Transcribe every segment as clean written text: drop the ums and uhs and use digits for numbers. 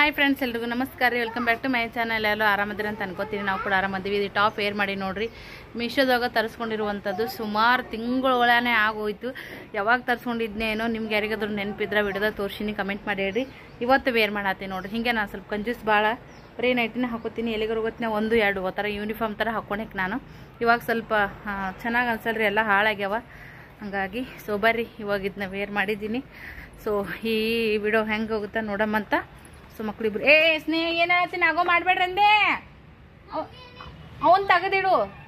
Hi friends, ಎಲ್ರಿಗೂ ನಮಸ್ಕಾರ ರೀ. Welcome back to my channel. ಎಲ್ಲರೂ ಆರಾಮದಿರಿ ಅಂತ ಅನ್ಕೋತೀನಿ. ನಾವು ಕೂಡ ಆರಾಮದೀವಿ. ಇದು ಟಾಪ್ ಏರ್ ಮಾಡಿ ನೋಡ್ರಿ, ಮೀಶೋದಾಗ ತರಿಸ್ಕೊಂಡಿರುವಂಥದ್ದು. ಸುಮಾರು ತಿಂಗಳು ಒಳನೇ ಆಗೋಯ್ತು. ಯಾವಾಗ ತರಿಸ್ಕೊಂಡಿದ್ನೇನೋ ನಿಮ್ಗೆ ಯಾರಿಗಾದ್ರೂ ನೆನಪಿದ್ರೆ ವಿಡಿಯೋದ ತೋರಿಸಿನಿ, ಕಮೆಂಟ್ ಮಾಡಿ ಹೇಳ್ರಿ. ಇವತ್ತು ವೇರ್ ಮಾಡತ್ತೀನಿ ನೋಡ್ರಿ. ಹಿಂಗೆ ನಾನು ಸ್ವಲ್ಪ ಕಂಜೂಸ್ ಭಾಳ ಬರೀ ನೈಟಿನ ಹಾಕೋತೀನಿ. ಎಲ್ಲಿಗಾರು ಹೋಗ್ತೀನಿ 1-2 ಥರ ಯೂನಿಫಾರ್ಮ್ ಥರ ಹಾಕ್ಕೊಳಕ್ಕೆ ನಾನು ಇವಾಗ ಸ್ವಲ್ಪ ಚೆನ್ನಾಗಿ ಅನ್ಸಲ್ರಿ, ಎಲ್ಲ ಹಾಳಾಗ್ಯಾವ. ಹಾಗಾಗಿ ಬರ್ರಿ ಇವಾಗ ಇದನ್ನ ವೇರ್ ಮಾಡಿದ್ದೀನಿ. ಸೊ ಈ ವಿಡಿಯೋ ಹೆಂಗೆ ಹೋಗುತ್ತಾ ನೋಡಮ್ಮಂತ. ಸೊ ಮಕ್ಳಿಬ್ರು ಸ್ನೇಹ ಏನಾಗ್ತೀನಿ ಆಗೋ ಮಾಡ್ಬೇಡ್ರಿ ಅಂದೆ. ಅವನ್ ತೆಗೆದಿಡು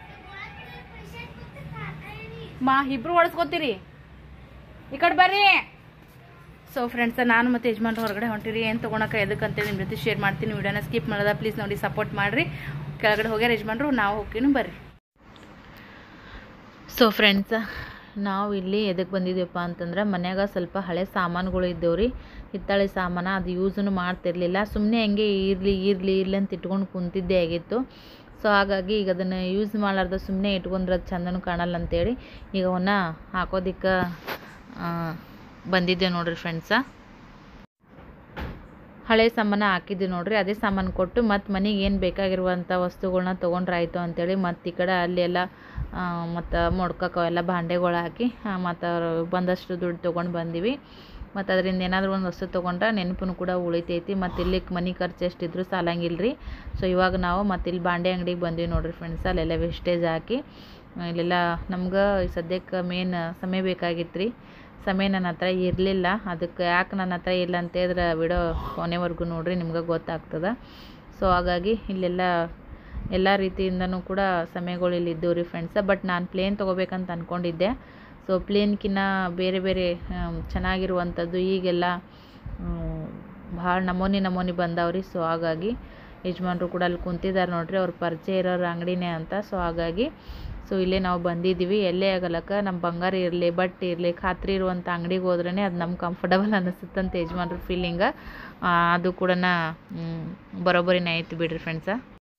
ಇಬ್ರು ಹೊಡ್ಸ್ಕೊತೀರಿ, ಈ ಕಡೆ ಬರ್ರಿ. ಸೊ ಫ್ರೆಂಡ್ಸ, ನಾನು ಮತ್ತು ಯಜಮಾನ್ರು ಹೊರಗಡೆ ಹೊಂಟಿರಿ. ಏನು ತೊಗೊಳಕ್ಕೆ ಎದಕ್ಕಂತೇಳಿ ನಿಮ್ಮ ಜೊತೆ ಶೇರ್ ಮಾಡ್ತೀನಿ. ವಿಡಿಯೋನ ಸ್ಕಿಪ್ ಮಾಡೋದ ಪ್ಲೀಸ್ ನೋಡಿ, ಸಪೋರ್ಟ್ ಮಾಡಿರಿ. ಕೆಳಗಡೆ ಹೋಗ್ಯಾರ ಯಜಮಾನ್ರು, ನಾವು ಹೋಗ್ತೀನಿ ಬರ್ರಿ. ಸೊ ಫ್ರೆಂಡ್ಸ, ನಾವು ಇಲ್ಲಿ ಎದಕ್ಕೆ ಬಂದಿದ್ದೀವಪ್ಪ ಅಂತಂದ್ರೆ ಮನ್ಯಾಗ ಸ್ವಲ್ಪ ಹಳೆ ಸಾಮಾನುಗಳು ಇದ್ದೇವ್ರಿ, ಹಿತ್ತಾಳೆ ಸಾಮಾನು. ಅದು ಯೂಸನ್ನು ಮಾಡ್ತಿರ್ಲಿಲ್ಲ, ಸುಮ್ಮನೆ ಹಂಗೆ ಇರಲಿ ಅಂತ ಇಟ್ಕೊಂಡು ಕುಂತಿದ್ದೇ ಆಗಿತ್ತು. ಸೊ ಹಾಗಾಗಿ ಈಗ ಅದನ್ನು ಯೂಸ್ ಮಾಡಲಾರ್ದ ಸುಮ್ಮನೆ ಇಟ್ಕೊಂಡ್ರೆ ಅದು ಚಂದನೂ ಕಾಣಲ್ಲ ಅಂತೇಳಿ ಈಗ ಅವನ್ನ ಹಾಕೋದಿಕ್ಕೆ ಬಂದಿದ್ದೆ ನೋಡ್ರಿ ಫ್ರೆಂಡ್ಸ. ಹಳೆ ಸಾಮಾನು ಹಾಕಿದ್ವಿ ನೋಡ್ರಿ, ಅದೇ ಸಾಮಾನು ಕೊಟ್ಟು ಮತ್ತು ಮನೆಗೆ ಏನು ಬೇಕಾಗಿರುವಂಥ ವಸ್ತುಗಳನ್ನ ತೊಗೊಂಡ್ರಾಯ್ತು ಅಂತೇಳಿ ಮತ್ತು ಈ ಕಡೆ ಅಲ್ಲಿ ಎಲ್ಲ ಮತ್ತು ಮೊಡ್ಕಕ್ಕೆ ಎಲ್ಲ ಭಾಂಡೆಗಳು ಹಾಕಿ ಮತ್ತು ಬಂದಷ್ಟು ದುಡ್ಡು ತೊಗೊಂಡು ಬಂದೀವಿ. ಮತ್ತು ಅದರಿಂದ ಏನಾದರೂ ಒಂದು ವಸ್ತು ತೊಗೊಂಡ್ರೆ ನೆನಪು ಕೂಡ ಉಳಿತೈತಿ. ಮತ್ತು ಇಲ್ಲಿ ಮನೆ ಖರ್ಚು ಎಷ್ಟಿದ್ರು ಸಾಲಂಗಿಲ್ಲ ರೀ. ಸೊ ಇವಾಗ ನಾವು ಮತ್ತು ಇಲ್ಲಿ ಬಾಂಡೆ ಅಂಗಡಿಗೆ ಬಂದೀವಿ ನೋಡ್ರಿ ಫ್ರೆಂಡ್ಸ್. ಅಲ್ಲೆಲ್ಲ ವೆಸ್ಟೇಜ್ ಹಾಕಿ ಇಲ್ಲೆಲ್ಲ ನಮ್ಗೆ ಸದ್ಯಕ್ಕೆ ಮೇನ್ ಸಮಯ ಬೇಕಾಗಿತ್ತು ರೀ. ಸಮಯ ನನ್ನ ಹತ್ರ ಇರಲಿಲ್ಲ. ಅದಕ್ಕೆ ಯಾಕೆ ನನ್ನ ಹತ್ರ ಇಲ್ಲ ಅಂತೇಳಿದ್ರೆ ವಿಡಿಯೋ ಕೊನೆವರೆಗೂ ನೋಡ್ರಿ, ನಿಮ್ಗೆ ಗೊತ್ತಾಗ್ತದೆ. ಸೊ ಹಾಗಾಗಿ ಇಲ್ಲೆಲ್ಲ ಎಲ್ಲ ರೀತಿಯಿಂದನೂ ಕೂಡ ಸಮಯಗಳು ಇಲ್ಲಿ ಇದ್ದವು ರೀ ಫ್ರೆಂಡ್ಸ. ಬಟ್ ನಾನು ಪ್ಲೇನ್ ತೊಗೋಬೇಕಂತ ಅಂದ್ಕೊಂಡಿದ್ದೆ. ಸೊ ಪ್ಲೇನ್ಕಿನ್ನ ಬೇರೆ ಬೇರೆ ಚೆನ್ನಾಗಿರುವಂಥದ್ದು ಈಗೆಲ್ಲ ಭಾಳ ನಮೂನಿ ಬಂದಾವ್ರಿ. ಸೊ ಹಾಗಾಗಿ ಯಜಮಾನ್ರು ಕೂಡ ಅಲ್ಲಿ ಕುಂತಿದ್ದಾರೆ ನೋಡ್ರಿ, ಅವ್ರ ಪರಿಚಯ ಇರೋರು ಅಂಗಡಿನೇ ಅಂತ. ಸೊ ಹಾಗಾಗಿ ಇಲ್ಲೇ ನಾವು ಬಂದಿದ್ದೀವಿ. ಎಲ್ಲೇ ಆಗಲಕ್ಕ ನಮ್ಮ ಬಂಗಾರ ಇರಲಿ, ಬಟ್ಟೆ ಇರಲಿ, ಖಾತ್ರಿ ಇರುವಂಥ ಅಂಗಡಿಗೆ ಹೋದ್ರೇ ಅದು ನಮ್ಗೆ ಕಂಫರ್ಟಬಲ್ ಅನ್ನಿಸುತ್ತಂತ ಯಜಮಾನ್ರ ಫೀಲಿಂಗ. ಅದು ಕೂಡ ಬರೋಬ್ಬರಿನೇ ಆಯ್ತು ಬಿಡ್ರಿ ಫ್ರೆಂಡ್ಸ.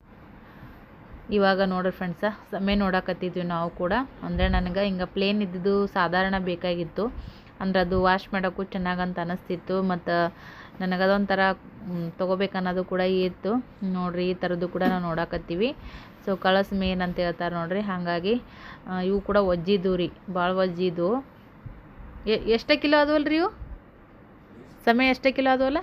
ಇವಾಗ ನೋಡ್ರಿ ಫ್ರೆಂಡ್ಸ, ಸಮಯ ನೋಡಕತ್ತಿದ್ವಿ ನಾವು ಕೂಡ. ಅಂದರೆ ನನಗೆ ಹಿಂಗೆ ಪ್ಲೇನ್ ಇದ್ದಿದ್ದು ಸಾಧಾರಣ ಬೇಕಾಗಿತ್ತು. ಅಂದ್ರೆ ಅದು ವಾಶ್ ಮಾಡೋಕ್ಕೂ ಚೆನ್ನಾಗಂತ ಅನ್ನಿಸ್ತಿತ್ತು. ಮತ್ತು ನನಗದೊಂಥರ ತೊಗೋಬೇಕನ್ನೋದು ಕೂಡ ಇತ್ತು ನೋಡ್ರಿ. ಈ ಥರದ್ದು ಕೂಡ ನಾವು ನೋಡಕತ್ತೀವಿ. ಸೊ ಕಳಸ್ ಮೇನ್ ಅಂತ ಹೇಳ್ತಾರೆ ನೋಡ್ರಿ. ಹಾಗಾಗಿ ಇವು ಕೂಡ ಒಜ್ಜಿದ್ದು ರೀ, ಭಾಳ ಒಜ್ಜಿದ್ದು. ಎಷ್ಟೇ ಕಿಲೋ ಅದವಲ್ಲ ರೀ ಇವು? ಸಮಯ ಎಷ್ಟೇ ಕಿಲೋ ಅದವಲ್ಲ?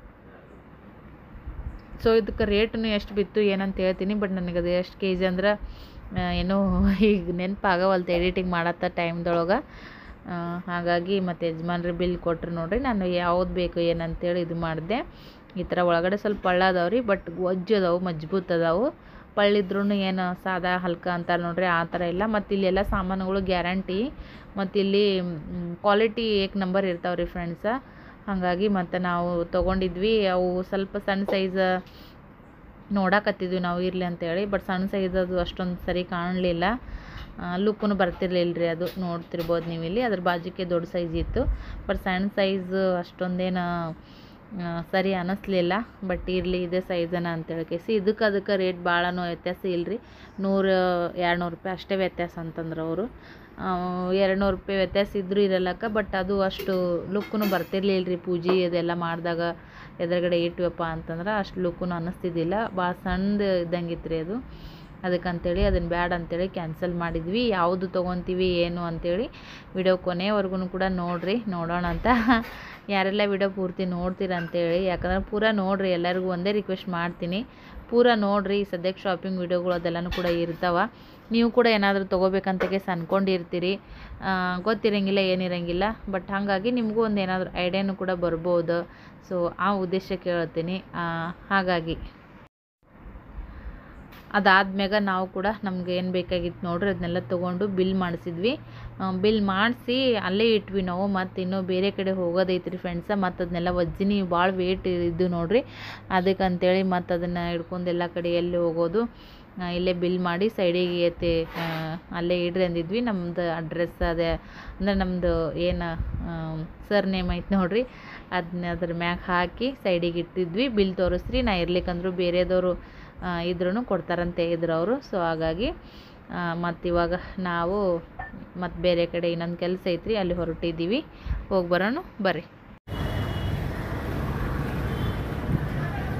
ಸೊ ಇದಕ್ಕೆ ರೇಟನ್ನು ಎಷ್ಟು ಬಿತ್ತು ಏನಂತ ಹೇಳ್ತೀನಿ. ಬಟ್ ನನಗದು ಎಷ್ಟು ಕೆ ಜಿ ಅಂದ್ರೆ ಏನೋ ಈಗ ನೆನಪಾಗವಲ್ತು ಎಡಿಟಿಂಗ್ ಮಾಡತ್ತ ಟೈಮ್ದೊಳಗೆ. ಹಾಗಾಗಿ ಮತ್ತು ಯಜಮಾನ್ರಿ ಬಿಲ್ ಕೊಟ್ಟರು ನೋಡ್ರಿ. ನಾನು ಯಾವ್ದು ಬೇಕು ಏನಂತೇಳಿ ಇದು ಮಾಡಿದೆ. ಈ ಥರ ಒಳಗಡೆ ಸ್ವಲ್ಪ ಪಳ್ಳ ಅದಾವೆ ರೀ, ಬಟ್ ಒಜ್ಜು ಅದಾವೆ, ಮಜ್ಬೂತ್ ಅದಾವೆ. ಪಳ್ಳಿದ್ರೂ ಏನು ಸಾದಾ ಹಲ್ಕ ಅಂತಾರೆ ನೋಡ್ರಿ, ಆ ಥರ ಇಲ್ಲ. ಮತ್ತು ಇಲ್ಲೆಲ್ಲ ಸಾಮಾನುಗಳು ಗ್ಯಾರಂಟಿ, ಮತ್ತು ಇಲ್ಲಿ ಕ್ವಾಲಿಟಿ ಏಕ್ ನಂಬರ್ ಇರ್ತಾವೆ ರೀ ಫ್ರೆಂಡ್ಸ. ಹಾಗಾಗಿ ಮತ್ತು ನಾವು ತೊಗೊಂಡಿದ್ವಿ. ಅವು ಸ್ವಲ್ಪ ಸಣ್ಣ ಸೈಜ್ ನೋಡಕತ್ತಿದ್ವಿ ನಾವು ಇರಲಿ ಅಂತೇಳಿ. ಬಟ್ ಸಣ್ಣ ಸೈಜ್ ಅದು ಅಷ್ಟೊಂದು ಸರಿ ಕಾಣಲಿಲ್ಲ, ಲುಕ್ಕೂ ಬರ್ತಿರ್ಲಿಲ್ಲ ರೀ. ಅದು ನೋಡ್ತಿರ್ಬೋದು ನೀವು ಇಲ್ಲಿ. ಅದ್ರ ಬಾಜುಕ್ಕೆ ದೊಡ್ಡ ಸೈಜ್ ಇತ್ತು, ಬಟ್ ಸಣ್ಣ ಸೈಜ್ ಅಷ್ಟೊಂದೇನು ಸರಿ ಅನ್ನಿಸ್ಲಿಲ್ಲ. ಬಟ್ ಇರಲಿ ಇದೇ ಸೈಜನ ಅಂತೇಳಿ ಕೇಸಿ ಇದಕ್ಕೆ ರೇಟ್ ಭಾಳನೂ ವ್ಯತ್ಯಾಸ ಇಲ್ಲ ರೀ. 100-200 ರೂಪಾಯಿ ಅಷ್ಟೇ ವ್ಯತ್ಯಾಸ ಅಂತಂದ್ರೆ ಅವರು. 200 ರೂಪಾಯಿ ವ್ಯತ್ಯಾಸ ಇದ್ದರೂ ಇರಲ್ಲಕ್ಕ. ಬಟ್ ಅದು ಅಷ್ಟು ಲುಕ್ಕೂ ಬರ್ತಿರ್ಲಿಲ್ಲ ರೀ. ಪೂಜೆ ಅದೆಲ್ಲ ಮಾಡಿದಾಗ ಎದುರುಗಡೆ ಇಟ್ವಪ್ಪ ಅಂತಂದ್ರೆ ಅಷ್ಟು ಲುಕ್ಕೂ ಅನ್ನಿಸ್ತಿದ್ದಿಲ್ಲ. ಭಾಳ ಸಣ್ಣದು ಇದ್ದಂಗಿತ್ತು ರೀ ಅದು. ಅದಕ್ಕಂತೇಳಿ ಅದನ್ನು ಬ್ಯಾಡ ಅಂತೇಳಿ ಕ್ಯಾನ್ಸಲ್ ಮಾಡಿದ್ವಿ. ಯಾವುದು ತೊಗೊತೀವಿ ಏನು ಅಂಥೇಳಿ ವಿಡಿಯೋ ಕೊನೆವರೆಗೂ ಕೂಡ ನೋಡಿರಿ, ನೋಡೋಣ ಅಂತ. ಯಾರೆಲ್ಲ ವಿಡಿಯೋ ಪೂರ್ತಿ ನೋಡ್ತೀರ ಅಂತೇಳಿ, ಯಾಕಂದ್ರೆ ಪೂರ ನೋಡಿರಿ. ಎಲ್ಲರಿಗೂ ಒಂದೇ ರಿಕ್ವೆಸ್ಟ್ ಮಾಡ್ತೀನಿ, ಪೂರ ನೋಡಿರಿ. ಸದ್ಯಕ್ಕೆ ಶಾಪಿಂಗ್ ವಿಡಿಯೋಗಳು ಅದೆಲ್ಲನೂ ಕೂಡ ಇರ್ತಾವೆ. ನೀವು ಕೂಡ ಏನಾದರೂ ತೊಗೋಬೇಕಂತ ಅನ್ಕೊಂಡಿರ್ತೀರಿ, ಗೊತ್ತಿರಂಗಿಲ್ಲ, ಏನಿರಂಗಿಲ್ಲ. ಬಟ್ ಹಾಗಾಗಿ ನಿಮಗೂ ಒಂದು ಏನಾದರೂ ಐಡಿಯಾನು ಕೂಡ ಬರ್ಬೋದು. ಸೊ ಆ ಉದ್ದೇಶಕ್ಕೆ ಹೇಳ್ತೀನಿ. ಹಾಗಾಗಿ ಅದಾದ್ಮ್ಯಾಗ ನಾವು ಕೂಡ ನಮ್ಗೆ ಏನು ಬೇಕಾಗಿತ್ತು ನೋಡ್ರಿ ಅದನ್ನೆಲ್ಲ ತೊಗೊಂಡು ಬಿಲ್ ಮಾಡಿಸಿದ್ವಿ. ಬಿಲ್ ಮಾಡಿಸಿ ಅಲ್ಲೇ ಇಟ್ವಿ ನಾವು. ಮತ್ತು ಇನ್ನೂ ಬೇರೆ ಕಡೆ ಹೋಗೋದೈತ್ರಿ ಫ್ರೆಂಡ್ಸ. ಮತ್ತು ಅದನ್ನೆಲ್ಲ ವಜ್ಜಿನಿ ಭಾಳ ವೇಟ್ ಇದ್ದು ನೋಡ್ರಿ. ಅದಕ್ಕಂತೇಳಿ ಮತ್ತು ಅದನ್ನು ಹಿಡ್ಕೊಂಡು ಎಲ್ಲ ಕಡೆ ಎಲ್ಲಿ ಹೋಗೋದು, ಇಲ್ಲೇ ಬಿಲ್ ಮಾಡಿ ಸೈಡಿಗೆ ಎತ್ತಿ ಅಲ್ಲೇ ಇಡ್ರಿ ಅಂದಿದ್ವಿ. ನಮ್ಮದು ಅಡ್ರೆಸ್ ಅದೇ ಅಂದರೆ ನಮ್ಮದು ಏನು ಸರ್ ನೇಮ್ ಐತೆ ನೋಡ್ರಿ, ಅದ್ರ ಮ್ಯಾಗ ಹಾಕಿ ಸೈಡಿಗೆ ಇಟ್ಟಿದ್ವಿ. ಬಿಲ್ ತೋರಿಸ್ರಿ, ನಾ ಇರ್ಲಿಕ್ಕಂದ್ರೂ ಬೇರೆದವರು ಇದ್ರೂ ಕೊಡ್ತಾರಂತೆ ಇದ್ರು ಅವರು. ಸೊ ಹಾಗಾಗಿ ಮತ್ತು ಇವಾಗ ನಾವು ಮತ್ತು ಬೇರೆ ಕಡೆ ಇನ್ನೊಂದು ಕೆಲಸ ಐತ್ರಿ, ಅಲ್ಲಿ ಹೊರಟಿದ್ದೀವಿ. ಹೋಗಿ ಬರೋಣ ಬರ್ರಿ.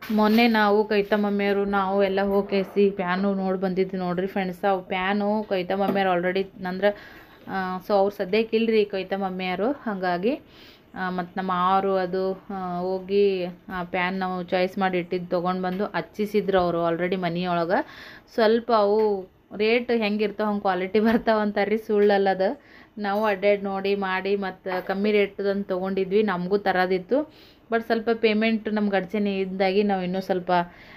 ಮೊನ್ನೆ ನಾವು ಕೈತಾ ಮಮ್ಮಿಯವರು ನಾವು ಎಲ್ಲ ಹೋಗಿ ಪ್ಯಾನು ನೋಡಿ ಬಂದಿದ್ವಿ ನೋಡ್ರಿ ಫ್ರೆಂಡ್ಸ್. ಅವು ಪ್ಯಾನು ಕೈತಾ ಮಮ್ಮಿಯವ್ರು ಆಲ್ರೆಡಿ ಅಂದ್ರೆ ಸೊ ಅವ್ರು ಸದ್ಯಕ್ಕೆ ಇಲ್ಲರಿ ಕೈತಾ ಮಮ್ಮಿಯವರು. ಹಾಗಾಗಿ ಮತ್ತು ನಮ್ಮ ಮಾವರು ಅದು ಹೋಗಿ ಆ ಪ್ಯಾನ್ ನಾವು ಚಾಯ್ಸ್ ಮಾಡಿ ಇಟ್ಟಿದ್ದು ತೊಗೊಂಡು ಬಂದು ಹಚ್ಚಿಸಿದ್ರು ಅವರು ಆಲ್ರೆಡಿ ಮನೆಯೊಳಗೆ. ಸ್ವಲ್ಪ ಅವು ರೇಟ್ ಹೆಂಗಿರ್ತಾವೆ ಹಂಗೆ ಕ್ವಾಲಿಟಿ ಬರ್ತಾವಂತಾರ್ರಿ, ಸುಳ್ಳಲ್ಲದು. ನಾವು ಅಡ್ಡಾಡಿ ನೋಡಿ ಮಾಡಿ ಮತ್ತು ಕಮ್ಮಿ ರೇಟ್ದಂದು ತೊಗೊಂಡಿದ್ವಿ, ನಮಗೂ ತರೋದಿತ್ತು. ಬಟ್ ಸ್ವಲ್ಪ ಪೇಮೆಂಟ್ ನಮ್ಗೆ ಅಡಚಣೆ ಇದ್ದಾಗಿ ನಾವು ಇನ್ನೂ ಸ್ವಲ್ಪ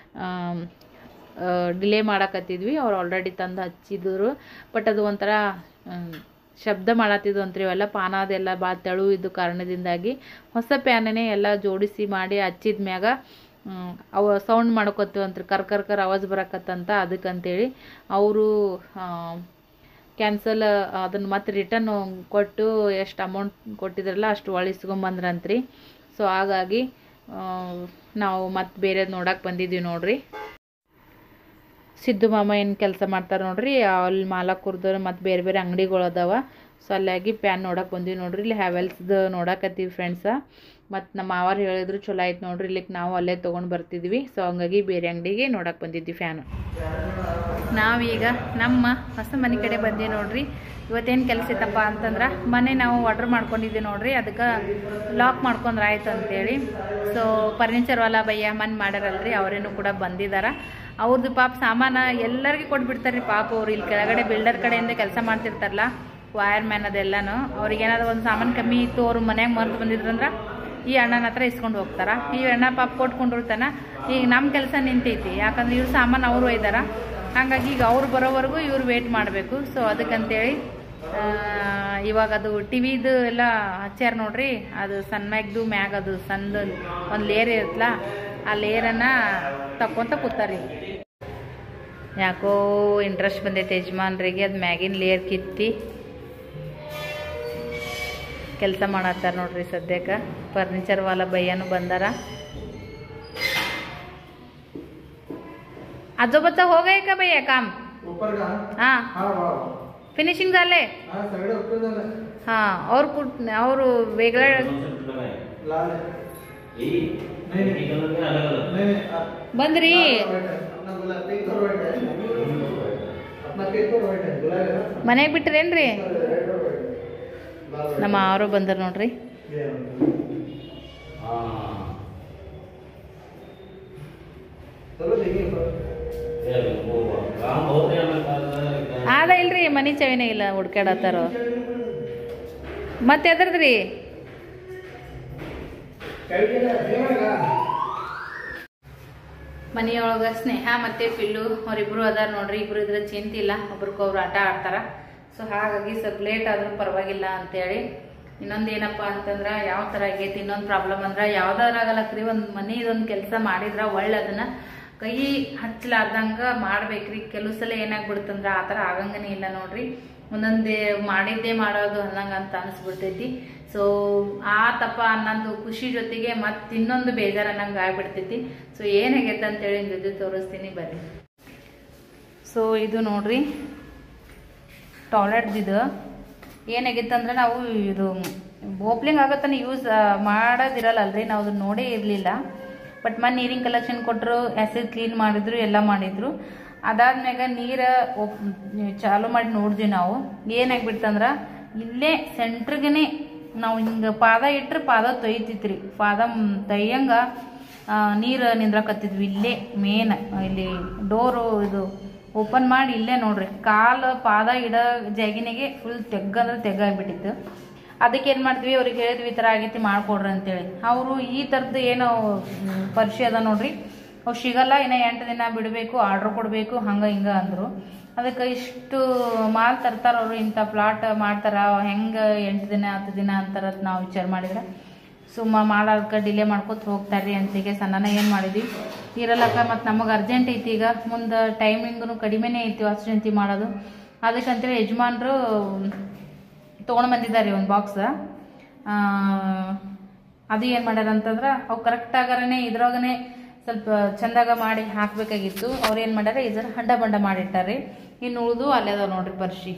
ಡಿಲೇ ಮಾಡಕತ್ತಿದ್ವಿ. ಅವ್ರು ಆಲ್ರೆಡಿ ತಂದು ಹಚ್ಚಿದ್ರು. ಬಟ್ ಅದು ಒಂಥರ ಶಬ್ದ ಮಾಡತ್ತಿದ್ವು ಅಂತ್ರಿ. ಇವೆಲ್ಲ ಪಾನ ಅದೆಲ್ಲ ಭಾಳ ತೆಳು ಇದ್ದು ಕಾರಣದಿಂದಾಗಿ ಹೊಸ ಪ್ಯಾನನ್ನೇ ಎಲ್ಲ ಜೋಡಿಸಿ ಮಾಡಿ ಹಚ್ಚಿದ ಮ್ಯಾಗ ಅವು ಸೌಂಡ್ ಮಾಡ್ಕೊತೀವಿ ಅಂತ್ರಿ, ಕರ್ ಆವಾಜ್ ಬರಕತ್ತಂತ. ಅದಕ್ಕಂತೇಳಿ ಅವರು ಕ್ಯಾನ್ಸಲ್ ಅದನ್ನು ಮತ್ತೆ ರಿಟರ್ನ್ ಕೊಟ್ಟು ಎಷ್ಟು ಅಮೌಂಟ್ ಕೊಟ್ಟಿದ್ರಲ್ಲ ಅಷ್ಟು ಒಳಿಸ್ಕೊಂಬಂದ್ರಂತ್ರಿ. ಸೊ ಹಾಗಾಗಿ ನಾವು ಮತ್ತೆ ಬೇರೆದು ನೋಡಕ್ಕೆ ಬಂದಿದ್ವಿ ನೋಡ್ರಿ. ಸಿದ್ದು ಮಾಮ ಏನು ಕೆಲಸ ಮಾಡ್ತಾರೆ ನೋಡ್ರಿ, ಅಲ್ಲಿ ಮಾಲಕೂರ್ದವ್ರು ಮತ್ತು ಬೇರೆ ಬೇರೆ ಅಂಗಡಿಗಳು ಅದಾವ. ಸೊ ಅಲ್ಲಾಗಿ ಪ್ಯಾನ್ ನೋಡಕ್ಕೆ ಬಂದ್ವಿ ನೋಡ್ರಿ. ಇಲ್ಲಿ ಹ್ಯಾವೆಲ್ಸ್ದು ನೋಡಕತ್ತೀವಿ ಫ್ರೆಂಡ್ಸ. ಮತ್ತು ನಮ್ಮ ಮಾವರು ಹೇಳಿದ್ರು ಚಲೋ ಆಯ್ತು ನೋಡ್ರಿ, ಇಲ್ಲಿಗೆ ನಾವು ಅಲ್ಲೇ ತೊಗೊಂಡು ಬರ್ತಿದ್ವಿ. ಸೊ ಹಂಗಾಗಿ ಬೇರೆ ಅಂಗಡಿಗೆ ನೋಡಕ್ಕೆ ಬಂದಿದ್ವಿ ಫ್ಯಾನು. ನಾವೀಗ ನಮ್ಮ ಹೊಸ ಮನೆ ಕಡೆ ಬಂದೀವಿ ನೋಡ್ರಿ. ಇವತ್ತೇನು ಕೆಲಸ ಇತ್ತಪ್ಪ ಅಂತಂದ್ರೆ ಮನೆ ನಾವು ಆರ್ಡ್ರ್ ಮಾಡ್ಕೊಂಡಿದ್ವಿ ನೋಡ್ರಿ, ಅದಕ್ಕೆ ಲಾಕ್ ಮಾಡ್ಕೊಂಡ್ರೆ ಆಯ್ತು ಅಂತೇಳಿ. ಸೊ ಫರ್ನಿಚರ್ ವಾಲ ಭಯ್ಯ ಮನೆ ಮಾಡ್ಯಾರಲ್ರಿ, ಅವರೇನು ಕೂಡ ಬಂದಿದ್ದಾರೆ. ಅವ್ರದ್ದು ಪಾಪ ಸಾಮಾನು ಎಲ್ಲರಿಗೂ ಕೊಟ್ಬಿಡ್ತಾರೆ ರೀ ಪಾಪ. ಅವ್ರು ಇಲ್ಲಿ ಕೆಳಗಡೆ ಬಿಲ್ಡರ್ ಕಡೆಯಿಂದ ಕೆಲಸ ಮಾಡ್ತಿರ್ತಾರಲ್ಲ, ವೈರ್ ಮ್ಯಾನ್ ಅದೆಲ್ಲನೂ, ಅವ್ರಿಗೆ ಏನಾದ್ರು ಒಂದು ಸಾಮಾನು ಕಮ್ಮಿ ಇತ್ತು ಅವ್ರು ಮನ್ಯಾಗ ಮರ್ತು ಬಂದಿದ್ರಂದ್ರೆ ಈ ಅಣ್ಣನ ಹತ್ರ ಇಸ್ಕೊಂಡು ಹೋಗ್ತಾರೆ. ಈ ಅಣ್ಣ ಪಾಪ ಕೊಟ್ಕೊಂಡಿರ್ತಾನೆ. ಈಗ ನಮ್ಮ ಕೆಲಸ ನಿಂತೈತಿ, ಯಾಕಂದ್ರೆ ಇವ್ರು ಸಾಮಾನು ಅವರು ಒಯ್ದಾರ. ಹಾಗಾಗಿ ಈಗ ಅವ್ರು ಬರೋವರೆಗೂ ಇವ್ರು ವೇಟ್ ಮಾಡಬೇಕು. ಸೊ ಅದಕ್ಕಂತೇಳಿ ಇವಾಗ ಅದು ಟಿವಿದು ಎಲ್ಲ ಹಚ್ಚಾರ ನೋಡ್ರಿ. ಅದು ಸಣ್ಣ ಮ್ಯಾಗ ಅದು ಸಣ್ಣದು ಒಂದು ಲೇಯರ್ ಇರುತ್ತಲ್ಲ, ಆ ಲೇಯರನ್ನು ತಕ್ಕೊಂತ ಕೂತಾರಿ. ಯಾಕೋ ಇಂಟ್ರೆಸ್ಟ್ ಬಂದೈತೆ ಯಜಮಾನ್ರಿಗೆ, ಅದು ಮ್ಯಾಗಿನ ಲೇಯರ್ ಕಿತ್ತಿ ಕೆಲಸ ಮಾಡತ್ತಾರ ನೋಡ್ರಿ. ಸದ್ಯಕ್ಕೆ ಫರ್ನಿಚರ್ ವಾಲ ಭಯ್ಯನೂ ಬಂದಾರ. आजो बच्चा हो गए का भैया काम ऊपर का? हाँ फिनिशिंग झाले. हाँ और कुछ और वेगळा ಬಂದ್ರಿ ಮನೆಗೆ ಬಿಟ್ರೇನ್ರಿ? ನಮ್ಮ ಅವರು ಬಂದ್ರ ನೋಡ್ರಿ. ಆದ ಇಲ್ರಿ ಮನಿ ಚವಿನೇ ಇಲ್ಲ, ಹುಡ್ಕಾಡತ್ತಾರ. ಮತ್ತೆ ಎದ್ರದ್ರಿ ಮನೆಯೊಳಗೆ ಸ್ನೇಹ ಮತ್ತೆ ಪಿಲ್ಲು ಅವರಿಬ್ರು ಅದಾರ ನೋಡ್ರಿ. ಇಬ್ರು ಇದ್ರೆ ಚಿಂತಿಲ್ಲ, ಒಬ್ರಿಗೊಬ್ರು ಆಟ ಆಡ್ತಾರ. ಸೊ ಹಾಗಾಗಿ ಸ್ವಲ್ಪ ಲೇಟ್ ಆದ್ರೂ ಪರವಾಗಿಲ್ಲ ಅಂತೇಳಿ. ಇನ್ನೊಂದು ಏನಪ್ಪ ಅಂತಂದ್ರೆ ಯಾವ ಥರ ಆಗೈತಿ ಇನ್ನೊಂದು ಪ್ರಾಬ್ಲಮ್ ಅಂದ್ರೆ, ಯಾವ್ದಾರಾಗಲಕ್ರಿ ಒಂದು ಮನೆದೊಂದು ಕೆಲಸ ಮಾಡಿದ್ರೆ ಒಳ್ಳೆ ಅದನ್ನ ಕೈ ಹಚ್ಚಲಾರ್ದಂಗ ಮಾಡ್ಬೇಕ್ರಿ. ಕೆಲವು ಸಲ ಏನಾಗ್ಬಿಡುತ್ತಂದ್ರೆ ಆ ಥರ ಆಗಂಗನೇ ಇಲ್ಲ ನೋಡ್ರಿ. ಒಂದೊಂದೇ ಮಾಡಿದ್ದೇ ಮಾಡೋದು ಅನ್ನಂಗ ಅಂತ ಅನಿಸ್ಬಿಡ್ತೈತಿ. ಸೊ ಆ ತಪ್ಪ ಅನ್ನೊಂದು ಖುಷಿ ಜೊತೆಗೆ ಮತ್ತೆ ಇನ್ನೊಂದು ಬೇಜಾರು ಅನ್ನಂಗೆ ಆಗ್ಬಿಡ್ತೈತಿ. ಸೊ ಏನಾಗೈತೆ ಅಂತೇಳಿ ಜೊತೆ ತೋರಿಸ್ತೀನಿ ಬರ್ರಿ. ಸೊ ಇದು ನೋಡ್ರಿ ಟಾಯ್ಲೆಟ್ದಿದು. ಏನಾಗಿತ್ತು ಅಂದ್ರೆ ನಾವು ಇದು ಓಪ್ಲಿಂಗ್ ಆಗತ್ತಾನೆ ಯೂಸ್ ಮಾಡೋದಿರಲ್ಲಲ್ರಿ, ನಾವು ಅದನ್ನ ನೋಡೇ ಇರಲಿಲ್ಲ. ಬಟ್ ಮನೆ ನೀರಿನ ಕಲೆಕ್ಷನ್ ಕೊಟ್ಟರು, ಆ್ಯಸಿಡ್ ಕ್ಲೀನ್ ಮಾಡಿದ್ರು, ಎಲ್ಲ ಮಾಡಿದ್ರು. ಅದಾದ್ಮ್ಯಾಗ ನೀರು ಚಾಲು ಮಾಡಿ ನೋಡಿದ್ವಿ ನಾವು. ಏನಾಗ್ಬಿಡ್ತಂದ್ರೆ ಇಲ್ಲೇ ಸೆಂಟ್ರಿಗೇ ನಾವು ಹಿಂಗೆ ಪಾದ ಇಟ್ಟರೆ ಪಾದ ತೊಯ್ತಿತ್ರಿ. ಪಾದ ತೊಯ್ಯಂಗ ನೀರು ನಿಂದ್ರಕತ್ತಿದ್ವಿ ಇಲ್ಲೇ ಮೇನ್. ಇಲ್ಲಿ ಡೋರು ಇದು ಓಪನ್ ಮಾಡಿ ಇಲ್ಲೇ ನೋಡ್ರಿ ಕಾಲು ಪಾದ ಇಡೋ ಜಾಗಿನಿಗೆ ಫುಲ್ ತೆಗ್ಗಂದ್ರೆ ತೆಗ್ಗಾಗ್ಬಿಟ್ಟಿತ್ತು. ಅದಕ್ಕೆ ಏನು ಮಾಡ್ತೀವಿ, ಅವ್ರಿಗೆ ಹೇಳಿದ್ವಿ ಈ ಥರ ಆಗೈತಿ ಮಾಡ್ಕೊಡ್ರಿ ಅಂತೇಳಿ. ಅವರು ಈ ಥರದ್ದು ಏನೋ ಪರಿಚಯ ಅದ ನೋಡ್ರಿ, ಅವು ಸಿಗಲ್ಲ, ಇನ್ನೂ 8 ದಿನ ಬಿಡಬೇಕು, ಆರ್ಡ್ರ್ ಕೊಡಬೇಕು, ಹಂಗೆ ಹಿಂಗೆ ಅಂದರು. ಅದಕ್ಕೆ ಇಷ್ಟು ಮಾಲ್ ತರ್ತಾರ ಅವರು, ಇಂಥ ಪ್ಲಾಟ್ ಮಾಡ್ತಾರ, ಹೆಂಗೆ 8 ದಿನ 10 ದಿನ ಅಂತಾರದು ನಾವು ವಿಚಾರ ಮಾಡಿದ್ರೆ ಸುಮ್ಮ ಮಾಡೋದಕ್ಕೆ ಡಿಲೇ ಮಾಡ್ಕೊತ ಹೋಗ್ತಾರ್ರಿ ಅಂತಿಗೆ ಸಣ್ಣನ ಏನು ಮಾಡಿದ್ವಿ ಇರಲ್ಲಕ್ಕ. ಮತ್ತು ನಮಗೆ ಅರ್ಜೆಂಟ್ ಐತಿ, ಈಗ ಮುಂದೆ ಟೈಮಿಂಗೂ ಕಡಿಮೆನೇ ಐತಿ ವಾಸ್ತುಶಾಂತಿ ಮಾಡೋದು. ಅದಕ್ಕಂತೇಳಿ ಯಜಮಾನ್ರು ತೊಗೊಂಡು ಬಂದಿದ್ದಾರೆ ಒಂದು ಬಾಕ್ಸ್. ಅದು ಏನು ಮಾಡ್ಯಾರ ಅಂತಂದ್ರೆ ಅವು ಕರೆಕ್ಟಾಗರೇ ಇದ್ರಾಗನೇ ಸ್ವಲ್ಪ ಚಂದಾಗ ಮಾಡಿ ಹಾಕಬೇಕಾಗಿತ್ತು. ಅವ್ರು ಏನು ಮಾಡ್ಯಾರ ಇದರ ಹಂಡ ಬಂಡ ಮಾಡಿಟ್ಟಾರೆ. ಇನ್ನು ಉಳಿದು ಅಲ್ಲೇ ಅದಾವ ನೋಡ್ರಿ ಬರ್ಷಿ.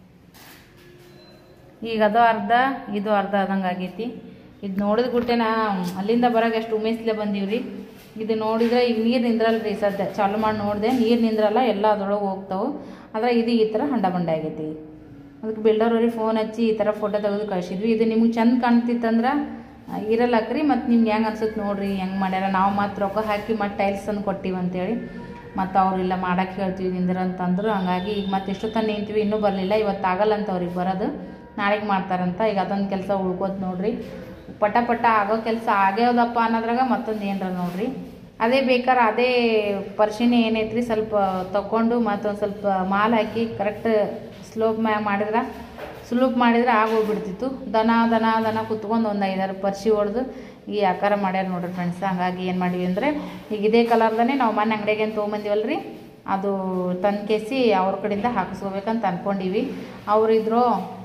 ಈಗ ಅದು ಅರ್ಧ ಇದು ಅರ್ಧ ಆದಂಗೆ ಆಗೈತಿ. ಇದು ನೋಡಿದ ಗುಟ್ಟೆ ನಾ ಅಲ್ಲಿಂದ ಬರೋಕೆ ಎಷ್ಟು ಉಮೇಸ್ಲೆ ಬಂದೀವ್ರಿ. ಇದು ನೋಡಿದರೆ ಈಗ ನೀರು ನಿಂದ್ರಲ್ರಿ ಸದ್ಯ ಚಾಲು ಮಾಡಿ ನೋಡಿದೆ, ನೀರು ನಿಂದ್ರಲ್ಲ, ಎಲ್ಲ ಅದ್ರೊಳಗೆ ಹೋಗ್ತಾವೆ. ಆದರೆ ಇದು ಈ ಥರ ಹಂಡ ಬಂಡ ಆಗೈತಿ. ಅದಕ್ಕೆ ಬಿಲ್ಡರ್ವ್ರಿಗೆ ಫೋನ್ ಹಚ್ಚಿ ಈ ಥರ ಫೋಟೋ ತೆಗೆದು ಕಳಿಸಿದ್ವಿ. ಇದು ನಿಮ್ಗೆ ಚಂದ ಕಾಣ್ತಿತ್ತಂದ್ರೆ ಇರಲ್ಲಕ್ರಿ, ಮತ್ತು ನಿಮ್ಗೆ ಹೆಂಗೆ ಅನ್ಸುತ್ತೆ ನೋಡಿರಿ ಹೆಂಗೆ ಮಾಡ್ಯಾರ. ನಾವು ಮತ್ತು ರೊಕ್ಕ ಹಾಕಿ ಮತ್ತು ಟೈಲ್ಸ್ ತಂದು ಕೊಟ್ಟಿವಿ ಅಂತೇಳಿ ಮತ್ತು ಅವ್ರಿಲ್ಲ ಮಾಡೋಕ್ಕೆ ಹೇಳ್ತೀವಿ ನಿಂದ್ರ ಅಂತಂದ್ರು. ಹಂಗಾಗಿ ಈಗ ಮತ್ತು ಎಷ್ಟೊತ್ತನ ನಿಂತೀವಿ, ಇನ್ನೂ ಬರಲಿಲ್ಲ. ಇವತ್ತು ಆಗಲ್ಲ ಅಂತ ಅವ್ರಿಗೆ ಬರೋದು, ನಾಳೆಗೆ ಮಾಡ್ತಾರಂತ. ಈಗ ಅದೊಂದು ಕೆಲಸ ಉಳ್ಕೋದು ನೋಡಿರಿ. ಪಟ ಪಟ ಆಗೋ ಕೆಲಸ ಆಗ್ಯಾವದಪ್ಪ ಅನ್ನೋದ್ರಾಗ ಮತ್ತೊಂದು ಏನರ ನೋಡಿರಿ. ಅದೇ ಬೇಕಾದ್ರೆ ಅದೇ ಪರ್ಶಿನಿ ಏನೈತ್ರಿ ಸ್ವಲ್ಪ ತೊಗೊಂಡು ಮತ್ತೊಂದು ಸ್ವಲ್ಪ ಮಾಲ್ ಹಾಕಿ ಕರೆಕ್ಟ್ ಸ್ಲೋಪ್ ಮಾಡಿದ್ರೆ ಆಗೋಗ್ಬಿಡ್ತಿತ್ತು. ದನ ಕುತ್ಕೊಂಡು ಒಂದು 5-6 ಪರ್ಶಿ ಹೊಡೆದು ಈ ಆಕಾರ ಮಾಡ್ಯಾರ ನೋಡ್ರಿ ಫ್ರೆಂಡ್ಸ್. ಹಂಗಾಗಿ ಏನು ಮಾಡಿವಿ ಅಂದರೆ ಈಗ ಇದೇ ಕಲರ್ದೇ ನಾವು ಮನೆ ಅಂಗಡಿಗೆ ಏನು ತೊಗೊಂಬಂದಿವಲ್ರಿ, ಅದು ತಂದು ಕೇಸಿ ಅವ್ರ ಕಡೆಯಿಂದ ಹಾಕಿಸ್ಕೋಬೇಕಂತ ಅಂದ್ಕೊಂಡಿವಿ. ಅವರಿದ್ರು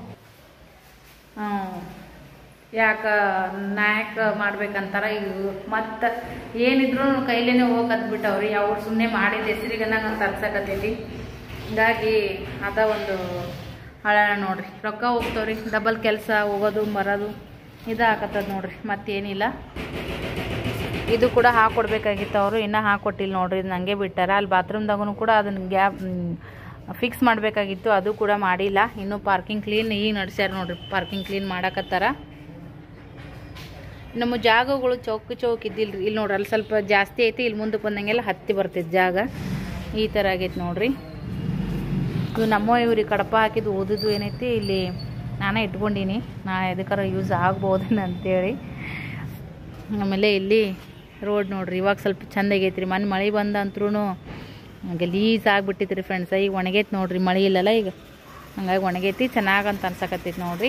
ಯಾಕೆ ನಾಯಕ ಮಾಡ್ಬೇಕಂತಾರ. ಈಗ ಮತ್ತು ಏನಿದ್ರು ಕೈಲೇ ಹೋಗತ್ಬಿಟ್ಟವ್ರಿ. ಅವ್ರು ಸುಮ್ಮನೆ ಮಾಡಿದ ಹೆಸರಿಗೆ ನಂಗೆ ತರ್ಸಕತ್ತೈತಿ. ಹಿಂಗಾಗಿ ಅದ ಒಂದು ಹಳಣ ನೋಡ್ರಿ, ರೊಕ್ಕ ಹೋಗ್ತಾವ್ರಿ, ಡಬಲ್ ಕೆಲಸ ಹೋಗೋದು ಬರೋದು ಇದು ಹಾಕತ್ತದ ನೋಡ್ರಿ, ಮತ್ತೇನಿಲ್ಲ. ಇದು ಕೂಡ ಹಾಕ್ಕೊಡ್ಬೇಕಾಗಿತ್ತು, ಅವರು ಇನ್ನೂ ಹಾಕ್ಕೊಟ್ಟಿಲ್ಲ ನೋಡ್ರಿ. ಇದು ನನಗೆ ಬಿಟ್ಟಾರ. ಅಲ್ಲಿ ಬಾತ್ರೂಮ್ದಾಗೂ ಕೂಡ ಅದನ್ನು ಫಿಕ್ಸ್ ಮಾಡಬೇಕಾಗಿತ್ತು, ಅದು ಕೂಡ ಮಾಡಿಲ್ಲ. ಇನ್ನೂ ಪಾರ್ಕಿಂಗ್ ಕ್ಲೀನ್ ಈಗ ನಡೆಸ್ಯಾರ ನೋಡ್ರಿ, ಪಾರ್ಕಿಂಗ್ ಕ್ಲೀನ್ ಮಾಡಕತ್ತಾರ. ನಮ್ಮ ಜಾಗಗಳು ಚೌಕ್ ಇದ್ದಿಲ್ಲ ರೀ. ಇಲ್ಲಿ ನೋಡ್ರಿ ಅಲ್ಲಿ ಸ್ವಲ್ಪ ಜಾಸ್ತಿ ಐತಿ, ಇಲ್ಲಿ ಮುಂದಕ್ಕೆ ಬಂದಂಗೆಲ್ಲ ಹತ್ತಿ ಬರ್ತೈತೆ ಜಾಗ. ಈ ಥರ ಆಗೈತೆ ನೋಡ್ರಿ. ಇವು ನಮ್ಮ ಇವ್ರಿಗೆ ಕಡಪ ಹಾಕಿದ್ದು ಓದಿದ್ದು ಏನೈತಿ ಇಲ್ಲಿ ನಾನೇ ಇಟ್ಕೊಂಡೀನಿ, ನಾಳೆ ಎದಕ್ಕಾರ ಯೂಸ್ ಆಗ್ಬೋದೇನು ಅಂತೇಳಿ. ಆಮೇಲೆ ಇಲ್ಲಿ ರೋಡ್ ನೋಡ್ರಿ ಇವಾಗ ಸ್ವಲ್ಪ ಚಂದ ಆಗೈತೆ ರೀ. ಮಳೆ ಬಂದಂತ್ರೂ ಗಲೀಜ್ ಆಗಿಬಿಟ್ಟಿತ್ತು ರೀ ಫ್ರೆಂಡ್ಸ. ಈಗ ಒಣಗೈತೆ ನೋಡ್ರಿ, ಮಳೆ ಇಲ್ಲಲ್ಲ ಈಗ, ಹಂಗಾಗಿ ಒಣಗೈತಿ, ಚೆನ್ನಾಗಂತ ಅನ್ಸಕತ್ತೈತಿ ನೋಡ್ರಿ.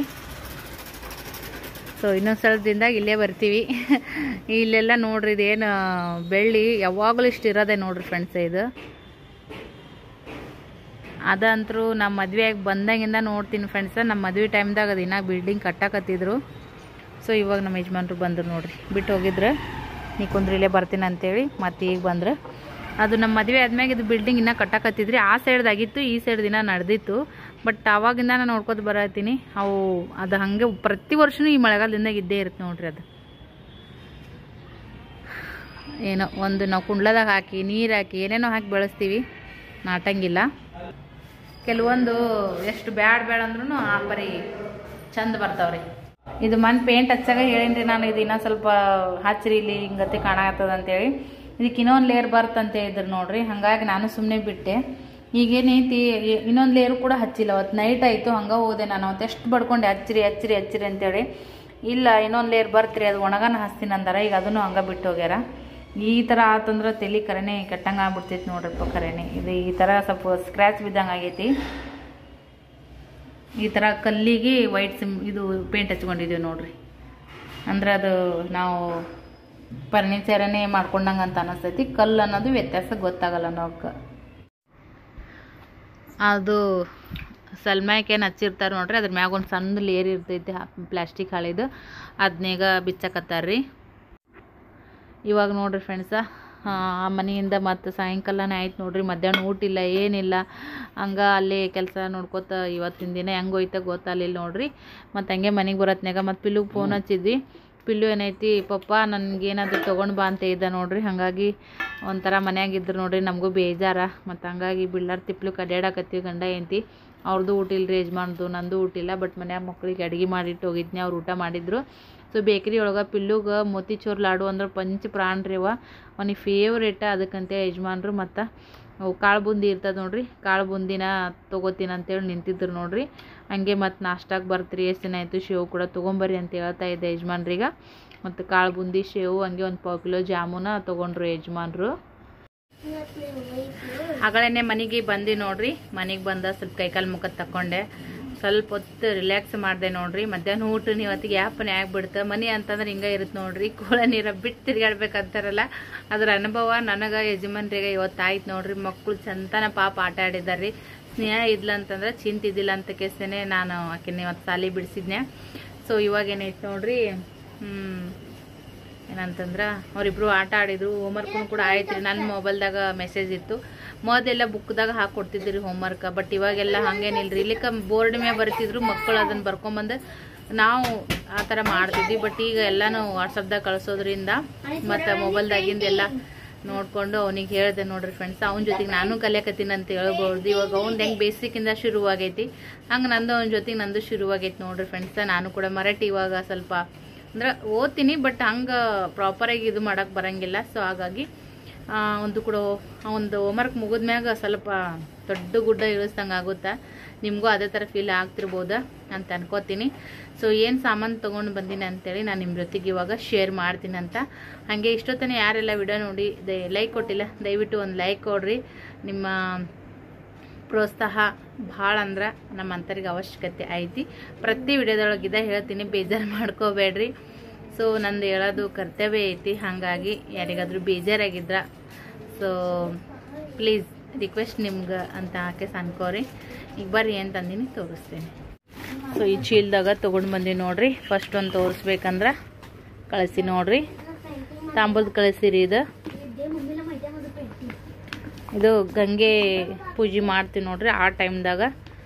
ಸೊ ಇನ್ನೊಂದು ಸ್ಥಳದಿಂದ ಇಲ್ಲೇ ಬರ್ತೀವಿ. ಇಲ್ಲೆಲ್ಲ ನೋಡ್ರಿ ಇದೇನು ಬೆಳ್ಳಿ ಯಾವಾಗಲೂ ಇಷ್ಟು ಇರೋದೆ ನೋಡ್ರಿ ಫ್ರೆಂಡ್ಸ್. ಇದು ಅದಂತರೂ ನಮ್ಮ ಮದುವೆಯಾಗಿ ಬಂದಾಗಿಂದ ನೋಡ್ತೀನಿ ಫ್ರೆಂಡ್ಸ. ನಮ್ಮ ಮದುವೆ ಟೈಮ್ದಾಗ ಅದು ಇನ್ನೂ ಬಿಲ್ಡಿಂಗ್ ಕಟ್ಟಾಕತ್ತಿದ್ರು. ಸೊ ಇವಾಗ ನಮ್ಮ ಯಜಮಾನ್ರು ಬಂದರು ನೋಡ್ರಿ, ಬಿಟ್ಟು ಹೋಗಿದ್ರು ನೀ ಕುಂದ್ರಿ ಇಲ್ಲೇ ಬರ್ತೀನಿ ಅಂತೇಳಿ. ಮತ್ತು ಈಗ ಬಂದ್ರೆ ಅದು ನಮ್ಮ ಮದುವೆ ಆದ್ಮ್ಯಾಗ ಇದು ಬಿಲ್ಡಿಂಗ್ ಇನ್ನೂ ಕಟ್ಟಾಕತ್ತಿದ್ರಿ. ಆ ಸೈಡ್ದಾಗಿತ್ತು, ಈ ಸೈಡ್ ದಿನ ನಡೆದಿತ್ತು. ಬಟ್ ಆವಾಗಿಂದ ನಾನು ನೋಡ್ಕೊತ ಬರತ್ತೀನಿ. ಅದು ಹಾಗೆ ಪ್ರತಿ ವರ್ಷವೂ ಈ ಮಳೆಗಾಲದಿಂದಾಗ ಇದ್ದೇ ಇರುತ್ತೆ ನೋಡ್ರಿ. ಅದು ಏನೋ ಒಂದು ನಾವು ಕುಂಡ್ಲದಾಗ ಹಾಕಿ ನೀರು ಹಾಕಿ ಏನೇನೋ ಹಾಕಿ ಬೆಳೆಸ್ತೀವಿ, ನಾಟಂಗಿಲ್ಲ. ಕೆಲವೊಂದು ಎಷ್ಟು ಬ್ಯಾಡ್ ಅಂದ್ರೂ ಆ ಪರಿ ಚಂದ ಬರ್ತಾವ್ರಿ. ಇದು ಮನೆ ಪೇಂಟ್ ಹಚ್ಚಾಗ ಹೇಳೀನಿ ನಾನು, ಇದು ಇನ್ನೂ ಸ್ವಲ್ಪ ಹಚ್ಚಿರಿ ಇಲ್ಲಿ ಹಿಂಗತಿ ಕಾಣತ್ತದ ಅಂತೇಳಿ. ಇದಕ್ಕೆ ಇನ್ನೊಂದು ಲೇಯರ್ ಬರ್ತಂತ ಹೇಳಿದ್ರು ನೋಡ್ರಿ, ಹಾಗಾಗಿ ನಾನು ಸುಮ್ಮನೆ ಬಿಟ್ಟೆ. ಈಗೇನೈತಿ ಇನ್ನೊಂದು ಲೇಯರು ಕೂಡ ಹಚ್ಚಿಲ್ಲ. ಅವತ್ತು ನೈಟ್ ಆಯಿತು, ಹಂಗೆ ಹೋದೆ ನಾನು. ಅವತ್ತು ಎಷ್ಟು ಬಡ್ಕೊಂಡೆ ಹಚ್ಚಿರಿ ಅಂತೇಳಿ. ಇಲ್ಲ ಇನ್ನೊಂದು ಲೇಯರ್ ಬರ್ತೀರಿ, ಅದು ಒಣಗನ ಹಚ್ತೀನಿ ಅಂದಾರ. ಈಗ ಅದನ್ನು ಹಂಗೆ ಬಿಟ್ಟು ಹೋಗ್ಯಾರ. ಈ ಥರ ಆತಂದ್ರೆ ತಲೆ ಕರೆನೇ ಕೆಟ್ಟಂಗೆ ಆಗ್ಬಿಡ್ತೈತಿ ನೋಡ್ರಪ್ಪ. ಕರೆನೇ ಇದು ಈ ಥರ ಸ್ವಲ್ಪ ಸ್ಕ್ರ್ಯಾಚ್ ಬಿದ್ದಂಗೆ ಆಗೈತಿ. ಈ ಥರ ಕಲ್ಲಿಗೆ ವೈಟ್ ಇದು ಪೇಂಟ್ ಹಚ್ಕೊಂಡಿದ್ದೀವಿ ನೋಡ್ರಿ. ಅಂದ್ರೆ ಅದು ನಾವು ಫರ್ನಿಚರನ್ನೇ ಮಾಡ್ಕೊಂಡಂಗೆ ಅಂತ ಅನ್ನಿಸ್ತೈತಿ. ಕಲ್ಲು ಅನ್ನೋದು ವ್ಯತ್ಯಾಸ ಗೊತ್ತಾಗಲ್ಲ ನಾವು. ಅದು ಸಲ್ಮ್ಯಾಕೇನು ಹಚ್ಚಿರ್ತಾರೆ ನೋಡ್ರಿ, ಅದ್ರ ಮ್ಯಾಗ ಒಂದು ಸಣ್ಣ ಲೇಯರ್ ಇರ್ತೈತಿ ಪ್ಲಾಸ್ಟಿಕ್ ಹಳಿದು, ಅದನ್ನೇಗ ಬಿಚ್ಚಕತ್ತಾರ್ರಿ. ಇವಾಗ ನೋಡ್ರಿ ಫ್ರೆಂಡ್ಸ, ಆ ಮನೆಯಿಂದ ಮತ್ತು ಸಾಯಂಕಾಲನೇ ಆಯ್ತು ನೋಡ್ರಿ. ಮಧ್ಯಾಹ್ನ ಊಟ ಇಲ್ಲ ಏನಿಲ್ಲ, ಹಂಗೆ ಅಲ್ಲೇ ಕೆಲಸ ನೋಡ್ಕೋತ ಇವತ್ತಿನ ದಿನ ಹೆಂಗೆ ಹೋಯ್ತ ಗೊತ್ತಾಗಲಿಲ್ಲ ನೋಡ್ರಿ. ಮತ್ತು ಹಂಗೆ ಮನೆಗೆ ಬರತ್ನಾಗ ಮತ್ತು ಪಿಲ್ಲುಗೆ ಫೋನ್ ಹಚ್ಚಿದ್ವಿ. ಪಿಲ್ಲು ಏನೈತಿ, ಪಪ್ಪ ನನಗೇನಾದರೂ ತೊಗೊಂಡು ಬಾ ಅಂತ ಇದ್ದ ನೋಡ್ರಿ. ಹಾಗಾಗಿ ಒಂಥರ ಮನ್ಯಾಗಿದ್ರು ನೋಡ್ರಿ, ನಮಗೂ ಬೇಜಾರ. ಮತ್ತು ಹಂಗಾಗಿ ಬಿಳ್ಳಾರ್ ತಿಪ್ಲು ಕಡ್ಯಾಡಕತ್ತೀವಿ ಗಂಡ ಹೆಂಡ್ತಿ. ಅವ್ರದ್ದು ಊಟ ಇಲ್ಲರಿ ಯಜಮಾನ್ದು, ನಂದು ಊಟ ಇಲ್ಲ. ಬಟ್ ಮನ್ಯಾಗ ಮಕ್ಳಿಗೆ ಅಡುಗೆ ಮಾಡಿಟ್ಟು ಹೋಗಿದ್ನಿ, ಅವ್ರು ಊಟ ಮಾಡಿದ್ರು. ಸೊ ಬೇಕ್ರಿ ಒಳಗೆ ಪಿಲ್ಲುಗೆ ಮೋತಿಚೂರ್ ಲಾಡು ಅಂದ್ರೆ ಪಂಚ ಪ್ರಾಣ ರೀ ಅವ, ಅವನಿಗೆ ಫೇವ್ರೇಟ. ಅದಕ್ಕಂತ ಯಜಮಾನ್ರು ಮತ್ತು ಅವು ಕಾಳು ಬುಂದಿ ಇರ್ತದೆ ನೋಡ್ರಿ, ಕಾಳು ಬುಂದಿನ ತೊಗೋತೀನಿ ಅಂತೇಳಿ ನಿಂತಿದ್ರು ನೋಡ್ರಿ. ಹಂಗೆ ಮತ್ತು ನಾಷ್ಟಾಗೆ ಬರ್ತೀರಿ, ಎಷ್ಟು ದಿನ ಆಯಿತು ಶೇವು ಕೂಡ ತೊಗೊಂಬರ್ರಿ ಅಂತ ಹೇಳ್ತಾ ಇದ್ದೆ ಯಜಮಾನ್ರಿಗೆ. ಮತ್ತು ಕಾಳು ಬುಂದಿ ಶೇವು ಹಂಗೆ ಒಂದು 1 ಕಿಲೋ ಜಾಮೂನ ತೊಗೊಂಡ್ರು ಯಜಮಾನ್ರು. ಆಗಳೇ ಮನೆಗೆ ಬಂದು ನೋಡ್ರಿ. ಮನೆಗೆ ಬಂದ ಸ್ವಲ್ಪ ಕೈಕಾಲು ಮುಖ ತಕ್ಕೊಂಡೆ, ಸ್ವಲ್ಪ ಹೊತ್ತು ರಿಲ್ಯಾಕ್ಸ್ ಮಾಡಿದೆ ನೋಡ್ರಿ. ಮಧ್ಯಾಹ್ನ ಊಟ ಇವತ್ತಿಗೆ ಯಾಪನೆ ಆಗ್ಬಿಡ್ತು. ಮನೆ ಅಂತಂದ್ರೆ ಹಿಂಗೆ ಇರುತ್ತೆ ನೋಡ್ರಿ, ಕೋಳ ನೀರ ಬಿಟ್ಟು ತಿರ್ಗಾಡ್ಬೇಕಂತಾರಲ್ಲ, ಅದ್ರ ಅನುಭವ ನನಗೆ ಯಜಮಾನ್ರಿಗೆ ಇವತ್ತಾಯ್ತು ನೋಡ್ರಿ. ಮಕ್ಕಳು ಚಂತನ ಪಾಪ ಆಟ ಆಡಿದಾರ್ರಿ. ಸ್ನೇಹ ಇದ್ಲಂತಂದ್ರೆ ಚಿಂತಿದ್ದಿಲ್ಲ ಅಂತ ಕೇಸೇನೆ ನಾನು ಆಕೆನ ಇವತ್ತು ಸಾಲಿ ಬಿಡಿಸಿದ್ನೆ. ಸೊ ಇವಾಗ ಏನೈತೆ ನೋಡ್ರಿ, ಏನಂತಂದ್ರೆ ಅವರಿಬ್ರು ಆಟ ಆಡಿದ್ರು. ಹೋಮ್ವರ್ಕ್ನು ಕೂಡ ಆಯ್ತು ರೀ. ನನ್ನ ಮೊಬೈಲ್ದಾಗ ಮೆಸೇಜ್ ಇತ್ತು. ಮೊದಲೆಲ್ಲ ಬುಕ್ದಾಗ ಹಾಕ್ಕೊಡ್ತಿದ್ರಿ ಹೋಮ್ವರ್ಕ್. ಬಟ್ ಇವಾಗೆಲ್ಲ ಹಂಗೇನಿಲ್ಲ ರೀ. ಇಲ್ಲಿಕ ಬೋರ್ಡ್ ಮೇಲೆ ಬರ್ತಿದ್ರು ಮಕ್ಕಳು, ಅದನ್ನು ಬರ್ಕೊಂಬಂದು ನಾವು ಆ ಥರ ಮಾಡ್ತಿದ್ವಿ. ಬಟ್ ಈಗ ಎಲ್ಲನೂ ವಾಟ್ಸಪ್ದಾಗ ಕಳಿಸೋದ್ರಿಂದ ಮತ್ತು ಮೊಬೈಲ್ದಾಗಿಂದೆಲ್ಲ ನೋಡಿಕೊಂಡು ಅವನಿಗೆ ಹೇಳಿದೆ ನೋಡ್ರಿ ಫ್ರೆಂಡ್ಸ್. ಅವನ ಜೊತೆಗೆ ನಾನು ಕಲಿಯಕತ್ತೀನಿ ಅಂತ ಹೇಳ್ಬೋದು. ಇವಾಗ ಅವ್ನು ಹೆಂಗೆ ಬೇಸಿಕ್ಕಿಂದ ಶುರುವಾಗೈತಿ ಹಂಗೆ ನಂದು ಅವನ ಜೊತೆಗೆ ನಂದು ಶುರುವಾಗೈತಿ ನೋಡ್ರಿ ಫ್ರೆಂಡ್ಸ್. ನಾನು ಕೂಡ ಮರಾಠಿ ಇವಾಗ ಸ್ವಲ್ಪ ಅಂದ್ರೆ ಓದ್ತೀನಿ, ಬಟ್ ಹಂಗೆ ಪ್ರಾಪರಾಗಿ ಇದು ಮಾಡೋಕ್ಕೆ ಬರೋಂಗಿಲ್ಲ. ಸೊ ಹಾಗಾಗಿ ಒಂದು ಕೂಡ ಒಂದು ಹೋಮ್ವರ್ಕ್ ಮುಗಿದ್ಮ್ಯಾಗ ಸ್ವಲ್ಪ ದೊಡ್ಡ ಗುಡ್ಡ ಇಳಿಸ್ದಂಗೆ ಆಗುತ್ತಾ. ನಿಮಗೂ ಅದೇ ಥರ ಫೀಲ್ ಆಗ್ತಿರ್ಬೋದಾ ಅಂತ ಅನ್ಕೋತೀನಿ. ಸೊ ಏನು ಸಾಮಾನು ತೊಗೊಂಡು ಬಂದೀನಿ ಅಂತೇಳಿ ನಾನು ನಿಮ್ಮ ಜೊತೆಗೆ ಇವಾಗ ಶೇರ್ ಮಾಡ್ತೀನಿ ಅಂತ. ಹಾಗೆ ಇಷ್ಟೊತ್ತನೇ ಯಾರೆಲ್ಲ ವಿಡಿಯೋ ನೋಡಿ ಲೈಕ್ ಕೊಟ್ಟಿಲ್ಲ ದಯವಿಟ್ಟು ಒಂದು ಲೈಕ್ ಕೊಡ್ರಿ. ನಿಮ್ಮ ಪ್ರೋತ್ಸಾಹ ಭಾಳ ಅಂದ್ರೆ ನಮ್ಮ ಅಂತರಿಗೆ ಅವಶ್ಯಕತೆ ಐತಿ. ಪ್ರತಿ ವಿಡಿಯೋದೊಳಗಿದ ಹೇಳ್ತೀನಿ, ಬೇಜಾರು ಮಾಡ್ಕೋಬೇಡ್ರಿ. ಸೊ ನಂದು ಹೇಳೋದು ಕರ್ತವ್ಯ ಐತಿ, ಹಾಗಾಗಿ ಯಾರಿಗಾದ್ರೂ ಬೇಜಾರಾಗಿದ್ರ ಸೊ ಪ್ಲೀಸ್ ರಿಕ್ವೆಸ್ಟ್ ನಿಮ್ಗೆ ಅಂತ ಹಾಕಿ ಅನ್ಕೋರಿ. ಈಗ ಬರ್ರಿ ಏನು ತಂದೀನಿ ತೋರಿಸ್ತೀನಿ. ಸೊ ಈ ಚೀಲದಾಗ ತೊಗೊಂಡು ಬಂದೀನಿ ನೋಡ್ರಿ. ಫಸ್ಟ್ ಒಂದು ತೋರಿಸ್ಬೇಕಂದ್ರೆ ಕಳಿಸಿ ನೋಡ್ರಿ, ತಾಂಬೂಲದ ಕಳಿಸಿರಿ. ಇದು ಗಂಗೆ ಪೂಜೆ ಮಾಡ್ತೀವಿ ನೋಡ್ರಿ, ಆ ಟೈಮ್ದಾಗ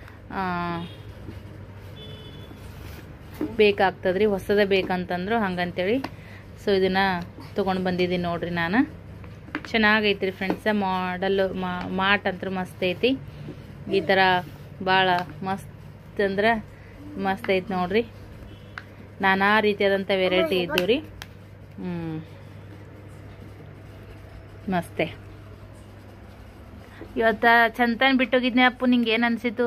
ಬೇಕಾಗ್ತದ್ರಿ, ಹೊಸದ ಬೇಕಂತಂದ್ರು ಹಂಗಂತೇಳಿ. ಸೊ ಇದನ್ನು ತೊಗೊಂಡು ಬಂದಿದ್ದೀನಿ ನೋಡ್ರಿ ನಾನು. ಚೆನ್ನಾಗೈತ್ರಿ ಫ್ರೆಂಡ್ಸ. ಮಾಡಲ್ಲು ಮಾಟ್ ಅಂತ ಮಸ್ತ್ ಐತಿ. ಈ ಥರ ಭಾಳ ಮಸ್ತ್ ಅಂದ್ರೆ ಮಸ್ತ್ ಐತಿ ನೋಡ್ರಿ. ನಾನಾ ರೀತಿಯಾದಂಥ ವೆರೈಟಿ ಇದ್ದು ರೀ. ಮಸ್ತೆ. ಇವತ್ತ ಚಂತನ್ ಬಿಟ್ಟೋಗಿದ್ನೆ ಅಪ್ಪು, ನಿಂಗೆ ಏನು ಅನಿಸಿತು?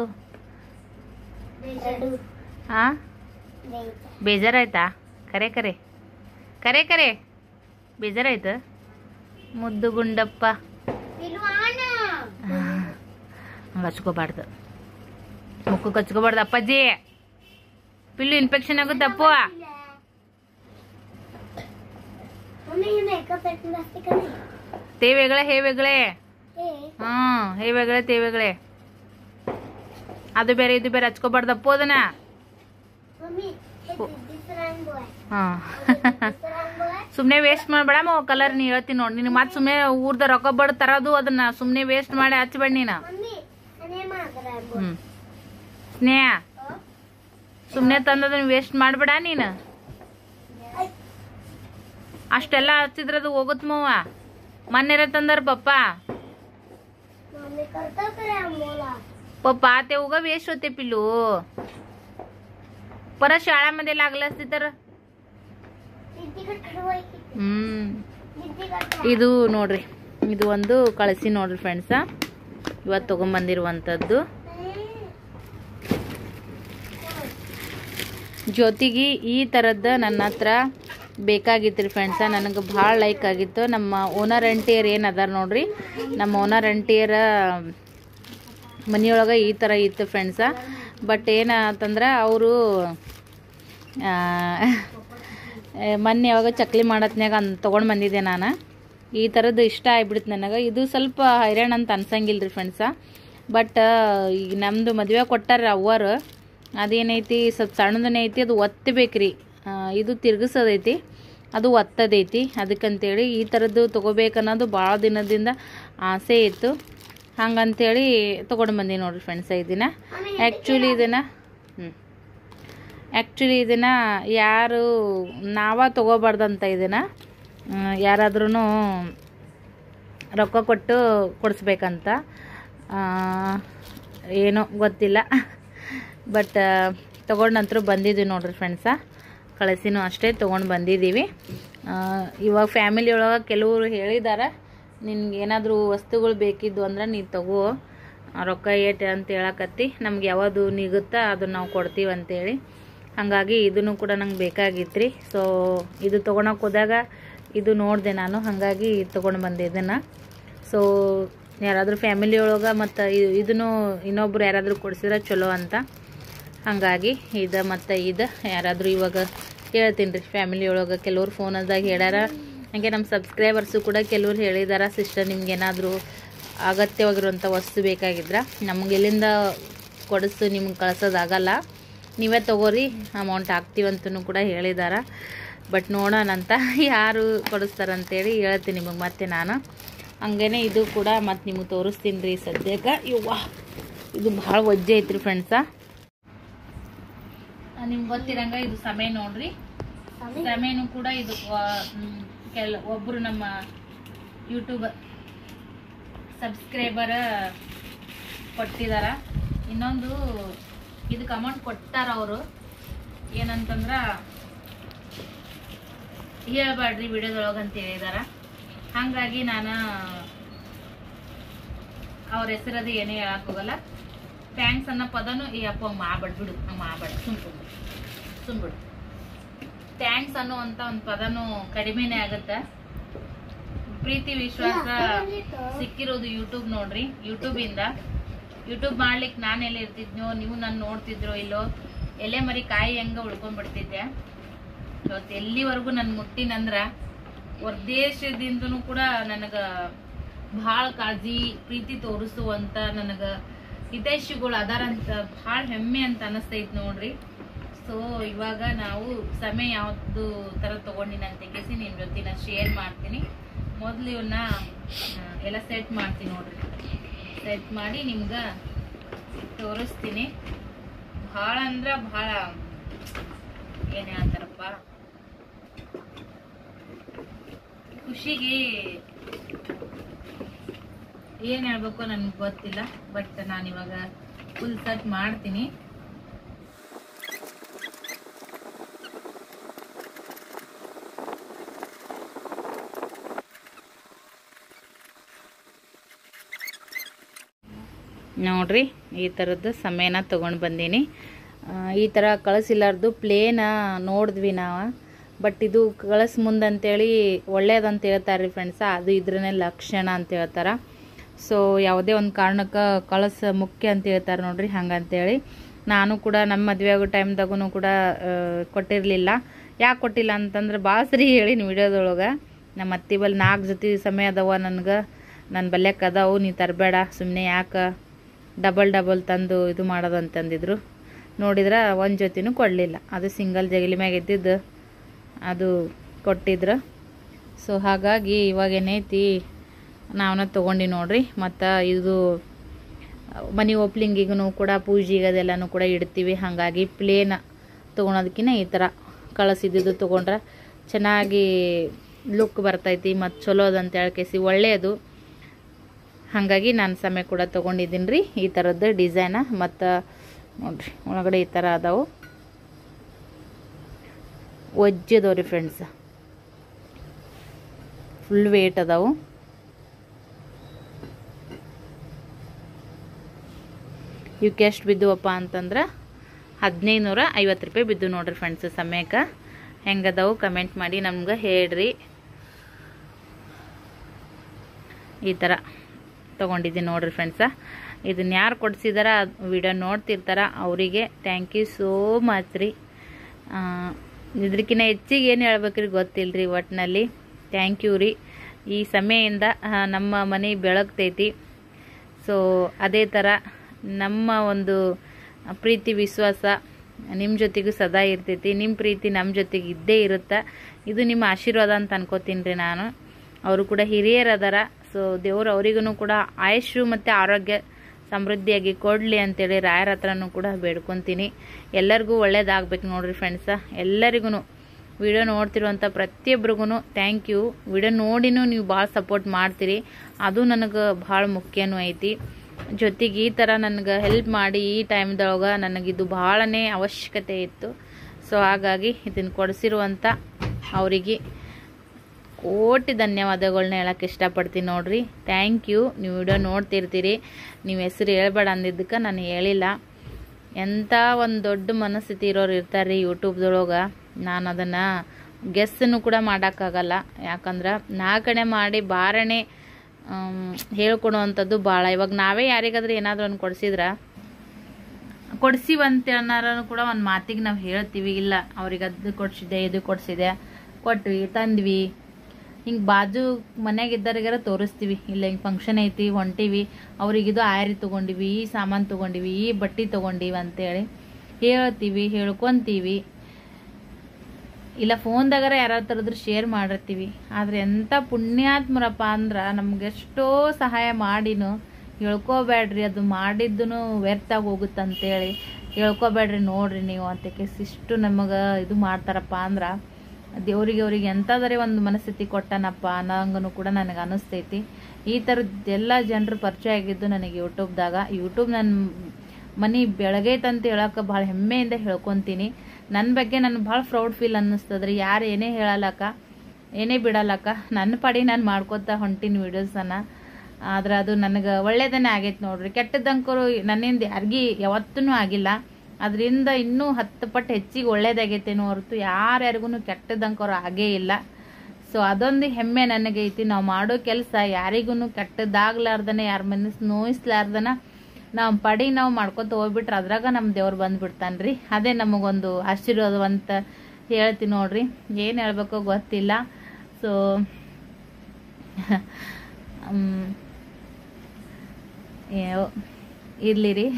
ಹಾಂ ಬೇಜಾರಾಯ್ತಾ? ಕರೆ ಕರೆ ಕರೆ ಕರೆ ಬೇಜಾರಾಯ್ತು? ಮುದ್ದು ಗುಂಡಪ್ಪ ಹಂಗೆ ಹಚ್ಕೋಬಾರ್ದು, ಮುಖಕ್ಕೆ ಹಚ್ಕೋಬಾರ್ದು ಅಪ್ಪಾಜಿ. ಪಿಲ್ಲು ಇನ್ಫೆಕ್ಷನ್ ಆಗುತ್ತೆ ಅಪ್ಪು. ते वेगळे हे वेगळे. ಹಾಂ ಹೇ वेगळे ते वेगळे. ಅದು ಬೇರೆ ಇದು ಬೇರೆ ಹಚ್ಕೋಬಾರ್ದಪ್ಪ ಅದನ್ನ. ಹಾಂ ಸುಮ್ಮನೆ ವೇಸ್ಟ್ ಮಾಡಬೇಡ ಕಲರ್. ನೀ ಹೇಳ್ತೀನಿ ನೋಡಿ, ನಿನಗೆ ಮತ್ತೆ ಸುಮ್ಮನೆ ಊರ್ದ ರೊಕ್ಕ ಬಡ್ ತರೋದು ಅದನ್ನ ಸುಮ್ಮನೆ ವೇಸ್ಟ್ ಮಾಡಿ ಹಚ್ಬೇಡ ನೀನು. ಸ್ನೇಹ ಸುಮ್ಮನೆ ತಂದದನ್ನ ವೇಸ್ಟ್ ಮಾಡಬೇಡ ನೀನು. ಅಷ್ಟೆಲ್ಲ ಹಚ್ಚಿದ್ರದು ಹೋಗುತ್ತ ಮವ್ವ. ಮೊನ್ನೆರ ತಂದर पप्पा ते उगा वेस्ट होते पिल्लू. परत शाळेमध्ये लागलं असते तर. ಇದು ನೋಡ್ರಿ, ಇದು ಒಂದು ಕಳಿಸಿ ನೋಡ್ರಿ ಫ್ರೆಂಡ್ಸ. ಇವತ್ತು ತಗೊಂಬಂದಿರುವಂಥದ್ದು ಜೊತೆಗೆ ಈ ಥರದ್ದು ನನ್ನ ಹತ್ರ ಬೇಕಾಗಿತ್ತು ರೀ ಫ್ರೆಂಡ್ಸ. ನನಗೆ ಭಾಳ ಲೈಕ್ ಆಗಿತ್ತು. ನಮ್ಮ ಓನರ್ ಆಂಟಿಯರ್ ಏನು ಅದಾರ ನೋಡ್ರಿ, ನಮ್ಮ ಓನರ್ ಆಂಟಿಯರ ಮನೆಯೊಳಗೆ ಈ ಥರ ಇತ್ತು ಫ್ರೆಂಡ್ಸ. ಬಟ್ ಏನಂತಂದ್ರೆ ಅವರು ಮೊನ್ನೆ ಯಾವಾಗ ಚಕ್ಲಿ ಮಾಡತ್ನ್ಯಾಗ ತೊಗೊಂಡು ಬಂದಿದ್ದೆ ನಾನು. ಈ ಥರದ್ದು ಇಷ್ಟ ಆಗ್ಬಿಡ್ತು ನನಗೆ. ಇದು ಸ್ವಲ್ಪ ಹೈರಾಣ ಅಂತ ಅನ್ಸಂಗಿಲ್ಲ ರೀ ಫ್ರೆಂಡ್ಸ. ಬಟ್ ಈಗ ನಮ್ಮದು ಮದುವೆ ಕೊಟ್ಟಾರ ಅವ್ವರು, ಅದೇನೈತಿ ಸ್ವಲ್ಪ ಸಣ್ಣದನೇ ಐತಿ, ಅದು ಒತ್ತಬೇಕ್ರಿ. ಇದು ತಿರ್ಗಿಸೋದೈತಿ, ಅದು ಒತ್ತದೈತಿ. ಅದಕ್ಕಂತೇಳಿ ಈ ಥರದ್ದು ತೊಗೋಬೇಕನ್ನೋದು ಭಾಳ ದಿನದಿಂದ ಆಸೆ ಇತ್ತು. ಹಂಗಂತೇಳಿ ತೊಗೊಂಡು ಬಂದೀನಿ ನೋಡಿರಿ ಫ್ರೆಂಡ್ಸ ಇದನ್ನು. ಆ್ಯಕ್ಚುಲಿ ಇದನ್ನು ಯಾರು ನಾವೇ ತೊಗೋಬಾರ್ದಂತ. ಇದನ್ನು ಯಾರಾದ್ರೂ ರೊಕ್ಕ ಕೊಟ್ಟು ಕೊಡಿಸ್ಬೇಕಂತ ಏನೋ ಗೊತ್ತಿಲ್ಲ. ಬಟ್ ತೊಗೊಂಡು ನಂತರ ಬಂದಿದ್ದೀವಿ ನೋಡ್ರಿ ಫ್ರೆಂಡ್ಸ. ಕಳಿಸಿನೂ ಅಷ್ಟೇ ತೊಗೊಂಡು ಬಂದಿದ್ದೀವಿ. ಇವಾಗ ಫ್ಯಾಮಿಲಿ ಒಳಗೆ ಕೆಲವರು ಹೇಳಿದ್ದಾರೆ, ನಿನ್ಗೇನಾದರೂ ವಸ್ತುಗಳು ಬೇಕಿದ್ದು ಅಂದ್ರೆ ನೀನು ತಗೋ, ರೊಕ್ಕ ಏಟ್ ಅಂತ ಹೇಳಕತ್ತಿ, ನಮ್ಗೆ ಯಾವುದು ನಿಗುತ್ತಾ ಅದನ್ನು ನಾವು ಕೊಡ್ತೀವಿ ಅಂತೇಳಿ. ಹಾಗಾಗಿ ಇದನ್ನು ಕೂಡ ನಂಗೆ ಬೇಕಾಗಿತ್ತು ರೀ. ಸೊ ಇದು ತೊಗೊಳಕ್ಕೆ ಹೋದಾಗ ಇದು ನೋಡಿದೆ ನಾನು, ಹಾಗಾಗಿ ತೊಗೊಂಡು ಬಂದೆ ಇದನ್ನು. ಸೊ ಯಾರಾದರೂ ಫ್ಯಾಮಿಲಿ ಒಳಗೆ ಮತ್ತು ಇದನ್ನು ಇನ್ನೊಬ್ರು ಯಾರಾದರೂ ಕೊಡಿಸಿದ್ರೆ ಚಲೋ ಅಂತ. ಹಾಗಾಗಿ ಇದು ಮತ್ತು ಇದು ಯಾರಾದರೂ ಇವಾಗ ಹೇಳ್ತೀನಿ ರೀ ಫ್ಯಾಮಿಲಿ ಒಳಗೆ. ಕೆಲವ್ರು ಫೋನದಾಗ ಹೇಳ್ಯಾರ, ಹಾಗೆ ನಮ್ಮ ಸಬ್ಸ್ಕ್ರೈಬರ್ಸು ಕೂಡ ಕೆಲವ್ರು ಹೇಳಿದಾರ, ಸಿಸ್ಟರ್ ನಿಮ್ಗೇನಾದರೂ ಅಗತ್ಯವಾಗಿರುವಂಥ ವಸ್ತು ಬೇಕಾಗಿದ್ರೆ ನಮ್ಗೆ ಎಲ್ಲಿಂದ ಕೊಡಿಸು, ನಿಮ್ಗೆ ಕಳ್ಸೋದಾಗಲ್ಲ, ನೀವೇ ತೊಗೋರಿ, ಅಮೌಂಟ್ ಹಾಕ್ತೀವಂತೂ ಕೂಡ ಹೇಳಿದಾರ. ಬಟ್ ನೋಡೋಣಂತ ಯಾರು ಕೊಡಿಸ್ತಾರಂತೇಳಿ ಹೇಳ್ತೀನಿ ನಿಮಗೆ ಮತ್ತೆ ನಾನು. ಹಂಗೇ ಇದು ಕೂಡ ಮತ್ತು ನಿಮಗೆ ತೋರಿಸ್ತೀನಿ ರೀ ಸದ್ಯಕ್ಕೆ. ಇದು ಭಾಳ ವಜ್ಜೆ ಐತ್ರಿ ಫ್ರೆಂಡ್ಸ. ನಿಮ್ಗೆ ಗೊತ್ತಿರಂಗ ಇದು ಸಮಯ ನೋಡ್ರಿ. ಸಮಯನೂ ಕೂಡ ಇದು ಒಬ್ರು ನಮ್ಮ ಯೂಟ್ಯೂಬ್ ಸಬ್ಸ್ಕ್ರೈಬರ್ ಕೊಟ್ಟಿದಾರ. ಇನ್ನೊಂದು ಇದಕ್ಕೆ ಅಮೌಂಟ್ ಕೊಟ್ಟಾರ ಅವರು. ಏನಂತಂದ್ರ ಹೇಳ್ಬೇಡ್ರಿ ವಿಡಿಯೋದೊಳಗೆ ಅಂತ ಹೇಳಿದಾರ. ಹಾಗಾಗಿ ನಾನು ಅವ್ರ ಹೆಸರದು ಏನೇ ಹೇಳಕ್ ಹೋಗಲ್ಲ. ಥ್ಯಾಂಕ್ಸ್ ಅನ್ನೋ ಪದನು ಈ ಅಪ್ಪ ಮಾಡ್ಬಿಡು ಮಾಡ್ಬೇಡ ಸುಮ್ಬಿಡು. ಥ್ಯಾಂಕ್ಸ್ ಅನ್ನುವಂತ ಒಂದು ಪದನು ಕಡಿಮೆನೇ ಆಗುತ್ತೆ. ಪ್ರೀತಿ ವಿಶ್ವಾಸ ಸಿಕ್ಕಿರೋದು ಯೂಟ್ಯೂಬ್ ನೋಡ್ರಿ. ಯೂಟ್ಯೂಬ್ ಮಾಡ್ಲಿಕ್ಕೆ ನಾನು ಎಲ್ಲ ಇರ್ತಿದ್ನೋ, ನೀವು ನಾನು ನೋಡ್ತಿದ್ರೋ ಇಲ್ಲೋ, ಎಲೆ ಮರಿ ಕಾಯಿ ಹೆಂಗ ಉಳ್ಕೊಂಡ್ಬಿಡ್ತಿದ್ದೆ. ಇವತ್ತು ಎಲ್ಲಿವರೆಗೂ ನನ್ ಮುಟ್ಟಿನಂದ್ರ ಹೊರದೇಶದಿಂದನೂ ಕೂಡ ನನಗ ಭಾಳ ಕಾಳಜಿ ಪ್ರೀತಿ ತೋರಿಸುವಂತ ನನಗ ಹಿತೈಷಿಗಳು ಅದಾರಂತ ಭಾಳ ಹೆಮ್ಮೆ ಅಂತ ಅನಿಸ್ತೈತ್ ನೋಡ್ರಿ. ಸೊ ಇವಾಗ ನಾವು ಸಮಯ ಯಾವ್ದು ತರ ತಗೊಂಡಿನ ಅಂತ ಕೇಸಿ ನಿಮ್ ಜೊತೆ ನಾನು ಶೇರ್ ಮಾಡ್ತೀನಿ. ಮೊದ್ಲು ಇವನ್ನ ಎಲ್ಲ ಸೆಟ್ ಮಾಡ್ತೀನಿ ನೋಡ್ರಿ. ಸೆಟ್ ಮಾಡಿ ನಿಮ್ಗ ತೋರಿಸ್ತೀನಿ. ಭಾಳ ಅಂದ್ರ ಭಾಳ ಏನ್ ಹೇಳ್ತಾರಪ್ಪ, ಖುಷಿಗೆ ಏನ್ ಹೇಳ್ಬೇಕು ನನ್ಗೆ ಗೊತ್ತಿಲ್ಲ. ಬಟ್ ನಾನಿವಾಗ ಫುಲ್ ಸೆಟ್ ಮಾಡ್ತೀನಿ. ನೋಡ್ರಿ ಈ ಥರದ್ದು ಸಮಯನ ತೊಗೊಂಡು ಬಂದೀನಿ. ಈ ಥರ ಕಳಿಸಿಲ್ಲಾರ್ದು ಪ್ಲೇನ ನೋಡಿದ್ವಿ ನಾವು. ಬಟ್ ಇದು ಕಳಿಸ್ ಮುಂದಂತೇಳಿ ಒಳ್ಳೇದಂತ ಹೇಳ್ತಾರೆ ರೀ ಫ್ರೆಂಡ್ಸ. ಅದು ಇದ್ರನ್ನೇ ಲಕ್ಷಣ ಅಂತ ಹೇಳ್ತಾರೆ. ಸೊ ಯಾವುದೇ ಒಂದು ಕಾರಣಕ್ಕೆ ಕಳಿಸ್ ಮುಖ್ಯ ಅಂತ ಹೇಳ್ತಾರೆ ನೋಡ್ರಿ. ಹಂಗಂತೇಳಿ ನಾನು ಕೂಡ ನಮ್ಮ ಮದುವೆ ಆಗೋ ಟೈಮ್ದಾಗೂ ಕೂಡ ಕೊಟ್ಟಿರಲಿಲ್ಲ. ಯಾಕೆ ಕೊಟ್ಟಿಲ್ಲ ಅಂತಂದ್ರೆ ಭಾಳ ಸರಿ ಹೇಳಿನಿ ವಿಡಿಯೋದೊಳಗೆ. ನಮ್ಮ ಅತ್ತಿ ಬಲ್ಲಿ 4 ಜೊತೆ ಸಮಯ ಅದಾವ ನನಗೆ, ನನ್ನ ಬಲ್ಯಕ್ಕೆ ಅದಾವು, ನೀ ತರಬೇಡ ಸುಮ್ಮನೆ ಯಾಕೆ ಡಬಲ್ ತಂದು ಇದು ಮಾಡೋದು ಅಂತಂದಿದ್ರು. ನೋಡಿದ್ರೆ ಒಂದು ಜೊತೆನೂ ಕೊಡಲಿಲ್ಲ. ಅದು ಸಿಂಗಲ್ ಜಗಲಿ ಮ್ಯಾಗ ಇದ್ದಿದ್ದು ಅದು ಕೊಟ್ಟಿದ್ರು. ಸೊ ಹಾಗಾಗಿ ಇವಾಗ ಏನೈತಿ ನಾವನ್ನ ತೊಗೊಂಡು ನೋಡ್ರಿ. ಮತ್ತು ಇದು ಮನೆ ಓಪ್ಲಿಂಗಿಗೂ ಕೂಡ ಪೂಜೆಗೆ ಅದೆಲ್ಲನೂ ಕೂಡ ಇಡ್ತೀವಿ. ಹಾಗಾಗಿ ಪ್ಲೇನ್ ತೊಗೊಳೋದಕ್ಕಿಂತ ಈ ಥರ ಕಳಿಸಿದ್ದು ತೊಗೊಂಡ್ರೆ ಚೆನ್ನಾಗಿ ಲುಕ್ ಬರ್ತೈತಿ ಮತ್ತು ಚಲೋ ಅದಂತ ಹೇಳ್ಕೇಸಿ ಒಳ್ಳೆಯದು. ಹಾಗಾಗಿ ನಾನು ಸಮಯ ಕೂಡ ತೊಗೊಂಡಿದ್ದೀನಿ ರೀ ಈ ಥರದ್ದು ಡಿಸೈನ. ಮತ್ತು ನೋಡ್ರಿ ಒಳಗಡೆ ಈ ಥರ ಅದಾವು, ಒಜ್ಜದವು ರೀ ಫ್ರೆಂಡ್ಸ್, ಫುಲ್ ವೇಟ್ ಅದಾವು. ಇವಕ್ಕೆ ಎಷ್ಟು ಬಿದ್ದುವಪ್ಪ ಅಂತಂದ್ರೆ 1550 ರೂಪಾಯಿ ಬಿದ್ದು ನೋಡ್ರಿ ಫ್ರೆಂಡ್ಸ್. ಸಮಯಕ್ಕೆ ಹೆಂಗದವು ಕಮೆಂಟ್ ಮಾಡಿ ನಮ್ಗೆ ಹೇಳ್ರಿ. ಈ ಥರ ತೊಗೊಂಡಿದ್ದೀನಿ ನೋಡ್ರಿ ಫ್ರೆಂಡ್ಸ. ಇದನ್ನ ಯಾರು ಕೊಡಿಸಿದಾರ ವಿಡಿಯೋ ನೋಡ್ತಿರ್ತಾರ ಅವರಿಗೆ ಥ್ಯಾಂಕ್ ಯು ಸೋ ಮಚ್ ರೀ. ಇದಕ್ಕಿಂತ ಹೆಚ್ಚಿಗೆ ಏನು ಹೇಳ್ಬೇಕ್ರಿ ಗೊತ್ತಿಲ್ಲರಿ. ಒಟ್ಟಿನಲ್ಲಿ ಥ್ಯಾಂಕ್ ಯು ರೀ. ಈ ಸಮಯದಿಂದ ನಮ್ಮ ಮನೆ ಬೆಳಗ್ತೈತಿ. ಸೊ ಅದೇ ಥರ ನಮ್ಮ ಒಂದು ಪ್ರೀತಿ ವಿಶ್ವಾಸ ನಿಮ್ಮ ಜೊತೆಗೂ ಸದಾ ಇರ್ತೈತಿ. ನಿಮ್ಮ ಪ್ರೀತಿ ನಮ್ಮ ಜೊತೆಗೆ ಇದ್ದೇ ಇರುತ್ತೆ. ಇದು ನಿಮ್ಮ ಆಶೀರ್ವಾದ ಅಂತ ಅನ್ಕೋತೀನಿ ರೀ ನಾನು. ಅವರು ಕೂಡ ಹಿರಿಯರದಾರ. ಸೊ ದೇವ್ರು ಅವರಿಗೂ ಕೂಡ ಆಯುಷು ಮತ್ತು ಆರೋಗ್ಯ ಸಮೃದ್ಧಿಯಾಗಿ ಕೊಡಲಿ ಅಂತೇಳಿ ರಾಯರ ಹತ್ರನೂ ಕೂಡ ಬೇಡ್ಕೊತೀನಿ. ಎಲ್ಲರಿಗೂ ಒಳ್ಳೇದಾಗಬೇಕು ನೋಡ್ರಿ ಫ್ರೆಂಡ್ಸ. ಎಲ್ಲರಿಗೂ ವಿಡಿಯೋ ನೋಡ್ತಿರುವಂಥ ಪ್ರತಿಯೊಬ್ಬರಿಗೂ ಥ್ಯಾಂಕ್ ಯು. ವಿಡಿಯೋ ನೋಡಿನೂ ನೀವು ಭಾಳ ಸಪೋರ್ಟ್ ಮಾಡ್ತೀರಿ, ಅದು ನನಗೆ ಭಾಳ ಮುಖ್ಯನೂ ಐತಿ. ಜೊತೆಗೆ ಈ ಥರ ನನಗೆ ಹೆಲ್ಪ್ ಮಾಡಿ ಈ ಟೈಮ್ದೊಳಗೆ ನನಗಿದು ಭಾಳನೇ ಅವಶ್ಯಕತೆ ಇತ್ತು. ಸೊ ಹಾಗಾಗಿ ಇದನ್ನು ಕೊಡಿಸಿರುವಂಥ ಅವರಿಗೆ ಕೋಟಿ ಧನ್ಯವಾದಗಳನ್ನ ಹೇಳಕ್ಕೆ ಇಷ್ಟಪಡ್ತೀನಿ ನೋಡ್ರಿ. Thank you. ನೀವು ವಿಡಿಯೋ ನೋಡ್ತಿರ್ತೀರಿ, ನೀವು ಹೆಸರು ಹೇಳ್ಬೇಡ ಅಂದಿದ್ದಕ್ಕೆ ನಾನು ಹೇಳಿಲ್ಲ. ಎಂಥ ಒಂದು ದೊಡ್ಡ ಮನಸ್ಥಿತಿ ಇರೋರು ಇರ್ತಾರೆ ರೀ ಯೂಟ್ಯೂಬ್ದೊಳಗೆ. ನಾನು ಅದನ್ನು ಗೆಸ್ಸನ್ನು ಕೂಡ ಮಾಡೋಕ್ಕಾಗಲ್ಲ. ಯಾಕಂದ್ರೆ ನಾಲ್ಕಣೆ ಮಾಡಿ ಬಾರಣೆ ಹೇಳ್ಕೊಡುವಂಥದ್ದು ಭಾಳ. ಇವಾಗ ನಾವೇ ಯಾರಿಗಾದ್ರೂ ಏನಾದರೂ ಒಂದು ಕೊಡ್ಸಿವಂತ ಅನ್ನೋರು ಕೂಡ ಒಂದು ಮಾತಿಗೆ ನಾವು ಹೇಳ್ತೀವಿ, ಇಲ್ಲ ಅವ್ರಿಗೆ ಅದು ಕೊಡ್ಸಿದೆ ಇದು ಕೊಡ್ಸಿದೆ ಕೊಟ್ವಿ ತಂದ್ವಿ. ಹಿಂಗೆ ಬಾಜು ಮನೆಯಾಗಿದ್ದರಿಗಾರ ತೋರಿಸ್ತೀವಿ, ಇಲ್ಲ ಹಿಂಗೆ ಫಂಕ್ಷನ್ ಐತಿ ಹೊಂಟಿವಿ, ಅವ್ರಿಗಿದು ಆಯ್ರಿ ತೊಗೊಂಡಿವಿ, ಈ ಸಾಮಾನು ತೊಗೊಂಡಿವಿ, ಈ ಬಟ್ಟೆ ತೊಗೊಂಡಿವಿ ಅಂತೇಳಿ ಹೇಳ್ತೀವಿ, ಹೇಳ್ಕೊತೀವಿ. ಇಲ್ಲ ಫೋನ್ದಾಗಾರ ಯಾರು ಥರದ್ರು ಶೇರ್ ಮಾಡಿರ್ತೀವಿ. ಆದರೆ ಎಂಥ ಪುಣ್ಯಾತ್ಮರಪ್ಪ ಅಂದ್ರೆ ನಮ್ಗೆಷ್ಟೋ ಸಹಾಯ ಮಾಡಿನೂ ಹೇಳ್ಕೋಬೇಡ್ರಿ, ಅದು ಮಾಡಿದ್ದೂ ವ್ಯರ್ಥ ಹೋಗುತ್ತಂತೇಳಿ ಹೇಳ್ಕೊಬೇಡ್ರಿ ನೋಡ್ರಿ ನೀವು ಅಂತಕ್ಕೆ ಇಷ್ಟು ನಮಗೆ ಇದು ಮಾಡ್ತಾರಪ್ಪ ಅಂದ್ರೆ ದೇವ್ರಿಗೆ ಎಂಥದರೆ ಒಂದು ಮನಸ್ಥಿತಿ ಕೊಟ್ಟನಪ್ಪ ಅನ್ನೋಂಗೂ ಕೂಡ ನನಗೆ ಅನಿಸ್ತೈತಿ. ಈ ಥರದ್ದೆಲ್ಲ ಜನರು ಪರಿಚಯ ಆಗಿದ್ದು ನನಗೆ ಯೂಟ್ಯೂಬ್ ನನ್ನ ಮನೆ ಬೆಳಗೈತಂತ ಹೇಳೋಕೆ ಭಾಳ ಹೆಮ್ಮೆಯಿಂದ ಹೇಳ್ಕೊತೀನಿ. ನನ್ನ ಬಗ್ಗೆ ನನಗೆ ಭಾಳ ಪ್ರೌಡ್ ಫೀಲ್ ಅನ್ನಿಸ್ತದ್ರಿ. ಯಾರು ಏನೇ ಹೇಳಲಕ್ಕ ಏನೇ ಬಿಡಲಕ್ಕ ನನ್ನ ಪಾಡಿ ನಾನು ಮಾಡ್ಕೋತಾ ಹೊಂಟೀನಿ ವೀಡಿಯೋಸನ್ನು. ಆದ್ರೆ ಅದು ನನಗೆ ಒಳ್ಳೇದನ್ನೇ ಆಗೈತೆ ನೋಡ್ರಿ. ಕೆಟ್ಟದಂಕರು ನನ್ನಿಂದ ಯಾರಿಗೂ ಯಾವತ್ತೂ ಆಗಿಲ್ಲ. ಅದರಿಂದ ಇನ್ನೂ 10 ಪಟ್ಟು ಹೆಚ್ಚಿಗೆ ಒಳ್ಳೇದಾಗೈತೇನೋ ಹೊರತು ಯಾರ್ಯಾರಿಗೂ ಕೆಟ್ಟದಂಕರು ಆಗೇ ಇಲ್ಲ. ಸೊ ಅದೊಂದು ಹೆಮ್ಮೆ ನನಗೈತಿ. ನಾವು ಮಾಡೋ ಕೆಲಸ ಯಾರಿಗೂ ಕೆಟ್ಟದಾಗ್ಲಾರ್ದನೆ, ಯಾರ ಮನಸ್ಸು ನೋಯಿಸ್ಲಾರ್ದನ ನಾವು ಪಡಿ ನಾವು ಮಾಡ್ಕೊತ ಹೋಗ್ಬಿಟ್ರೆ ಅದ್ರಾಗ ನಮ್ಮ ದೇವ್ರು ಬಂದುಬಿಡ್ತಾನ್ರಿ. ಅದೇ ನಮಗೊಂದು ಆಶೀರ್ವಾದವಂತ ಹೇಳ್ತೀನಿ ನೋಡ್ರಿ. ಏನು ಹೇಳ್ಬೇಕೋ ಗೊತ್ತಿಲ್ಲ. ಸೊ ಇರಲಿ ರೀ.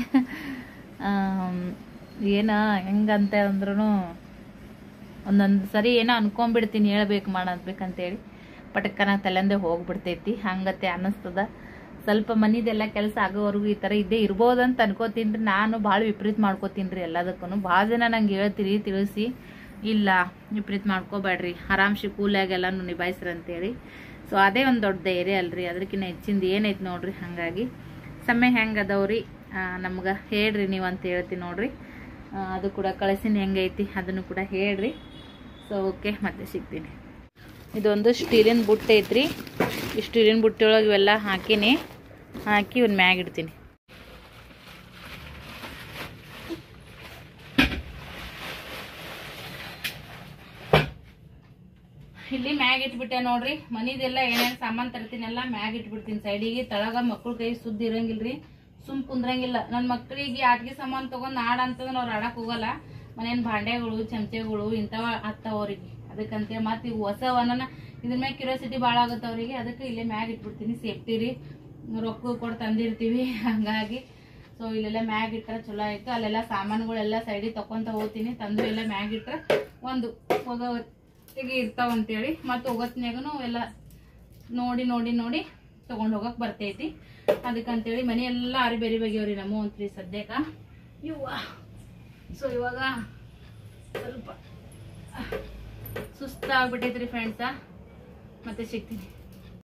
ಏನೋ ಹೆಂಗಂತ ಅಂದ್ರೂ ಒಂದೊಂದು ಸರಿ ಏನೋ ಅನ್ಕೊಂಬಿಡ್ತೀನಿ ಹೇಳ್ಬೇಕು ಮಾಡಬೇಕಂತೇಳಿ, ಪಟಕ್ಕನ ತಲೆಂದೇ ಹೋಗ್ಬಿಡ್ತೈತಿ. ಹಂಗತ್ತೆ ಅನ್ನಿಸ್ತದ. ಸ್ವಲ್ಪ ಮನಿದೆಲ್ಲ ಕೆಲಸ ಆಗೋವರೆಗೂ ಈ ಥರ ಇದ್ದೇ ಇರ್ಬೋದಂತ ಅನ್ಕೋತೀನಿ ರೀ. ನಾನು ಭಾಳ ವಿಪರೀತ ಮಾಡ್ಕೋತೀನಿ ರೀ ಎಲ್ಲದಕ್ಕೂ. ಭಾಳ ಜನ ನಂಗೆ ಹೇಳ್ತೀರಿ ತಿಳಿಸಿ, ಇಲ್ಲ ವಿಪರೀತ ಮಾಡ್ಕೋಬೇಡ್ರಿ, ಆರಾಮ್ಸಿ ಕೂಲಾಗೆಲ್ಲನೂ ನಿಭಾಯಿಸ್ರಂತೇಳಿ. ಸೊ ಅದೇ ಒಂದು ದೊಡ್ಡ ಧೈರ್ಯ ಅಲ್ರಿ, ಅದಕ್ಕಿಂತ ಹೆಚ್ಚಿಂದ ಏನೈತಿ ನೋಡ್ರಿ. ಹಾಗಾಗಿ ಸಮಯ ಹೆಂಗೆ ಅದಾವ್ರಿ ನಮ್ಗೆ ಹೇಳ್ರಿ ನೀವು ಅಂತ ಹೇಳ್ತೀನಿ ನೋಡ್ರಿ. ಅದು ಕೂಡ ಕಳಿಸಿನ ಹೆಂಗೈತಿ ಅದನ್ನು ಕೂಡ ಹೇಳ್ರಿ. ಸೊ ಓಕೆ, ಮತ್ತೆ ಸಿಗ್ತೀನಿ. ಇದೊಂದು ಸ್ಟೀಲಿನ ಬುಟ್ಟ ಐತ್ರಿ. ಈ ಸ್ಟೀಲಿನ ಬುಟ್ಟಿಯೊಳಗೆ ಇವೆಲ್ಲ ಹಾಕಿ ಒಂದು ಮ್ಯಾಗ್ ಇಡ್ತೀನಿ. ಇಲ್ಲಿ ಮ್ಯಾಗ್ ಇಟ್ಬಿಟ್ಟೆ ನೋಡ್ರಿ. ಮನಿದೆಲ್ಲ ಏನೇನು ಸಾಮಾನು ತರ್ತೀನೆಲ್ಲ ಮ್ಯಾಗ್ ಇಟ್ಬಿಡ್ತೀನಿ ಸೈಡಿಗೆ. ತಳಗ ಮಕ್ಳು ಕೈ ಸುದ್ದಿ ಇರಂಗಿಲ್ರಿ, ಸುಮ್ ಕುಂದ್ರಂಗಿಲ್ಲ. ನನ್ನ ಮಕ್ಕಳಿಗೆ ಆಟಿಕೆ ಸಾಮಾನು ತೊಗೊಂಡು ಆಡಂತಂದ್ರೆ ಅವ್ರು ಆಡಕ್ಕೆ ಹೋಗಲ್ಲ. ಮನೇನ ಭಾಂಡೆಗಳು, ಚಮಚೆಗಳು ಇಂಥವ ಆಗ್ತಾವ ಅವ್ರಿಗೆ. ಅದಕ್ಕಂತೇಳಿ ಮತ್ತೆ ಇವು ಹೊಸವನ್ನ ಇದ್ರ ಮ್ಯಾಗ ಕ್ಯೂರಿಯಾಸಿಟಿ ಭಾಳ ಆಗುತ್ತೆ ಅವರಿಗೆ. ಅದಕ್ಕೆ ಇಲ್ಲೇ ಮ್ಯಾಗ್ ಇಟ್ಬಿಡ್ತೀನಿ. ಸೇಫ್ಟಿ ರೀ, ರೊಕ್ಕ ಕೊಟ್ಟು ತಂದಿರ್ತೀವಿ ಹಾಗಾಗಿ. ಸೊ ಇಲ್ಲೆಲ್ಲ ಮ್ಯಾಗ್ ಇಟ್ಟರೆ ಚಲೋ ಆಯಿತು. ಅಲ್ಲೆಲ್ಲ ಸಾಮಾನುಗಳೆಲ್ಲ ಸೈಡಿಗೆ ತಗೊಂತ ಹೋಗ್ತೀನಿ. ತಂದು ಎಲ್ಲ ಮ್ಯಾಗ್ ಇಟ್ಟರೆ ಒಂದು ಹೋಗೋತ್ತಿಗೆ ಇರ್ತಾವಂತೇಳಿ ಮತ್ತು ಹೋಗೋತ್ನ್ಯಾಗೂ ಎಲ್ಲ ನೋಡಿ ನೋಡಿ ನೋಡಿ ತೊಗೊಂಡು ಹೋಗಕ್ಕೆ ಬರ್ತೈತಿ. ಅದಕ್ಕಂತೇಳಿ ಮನೆ ಎಲ್ಲ ಬೇರೆ ಬಗೆಯವ್ರಿ ನಮ್ಮ ಅಂತ್ರಿ ಸದ್ಯಕ್ಕೆ ಇವ. ಸೊ ಇವಾಗ ಸ್ವಲ್ಪ ಸುಸ್ತಾಗ್ಬಿಟ್ಟೈತ್ರಿ ಫ್ರೆಂಡ್ಸ. ಮತ್ತೆ ಸಿಗ್ತೀನಿ.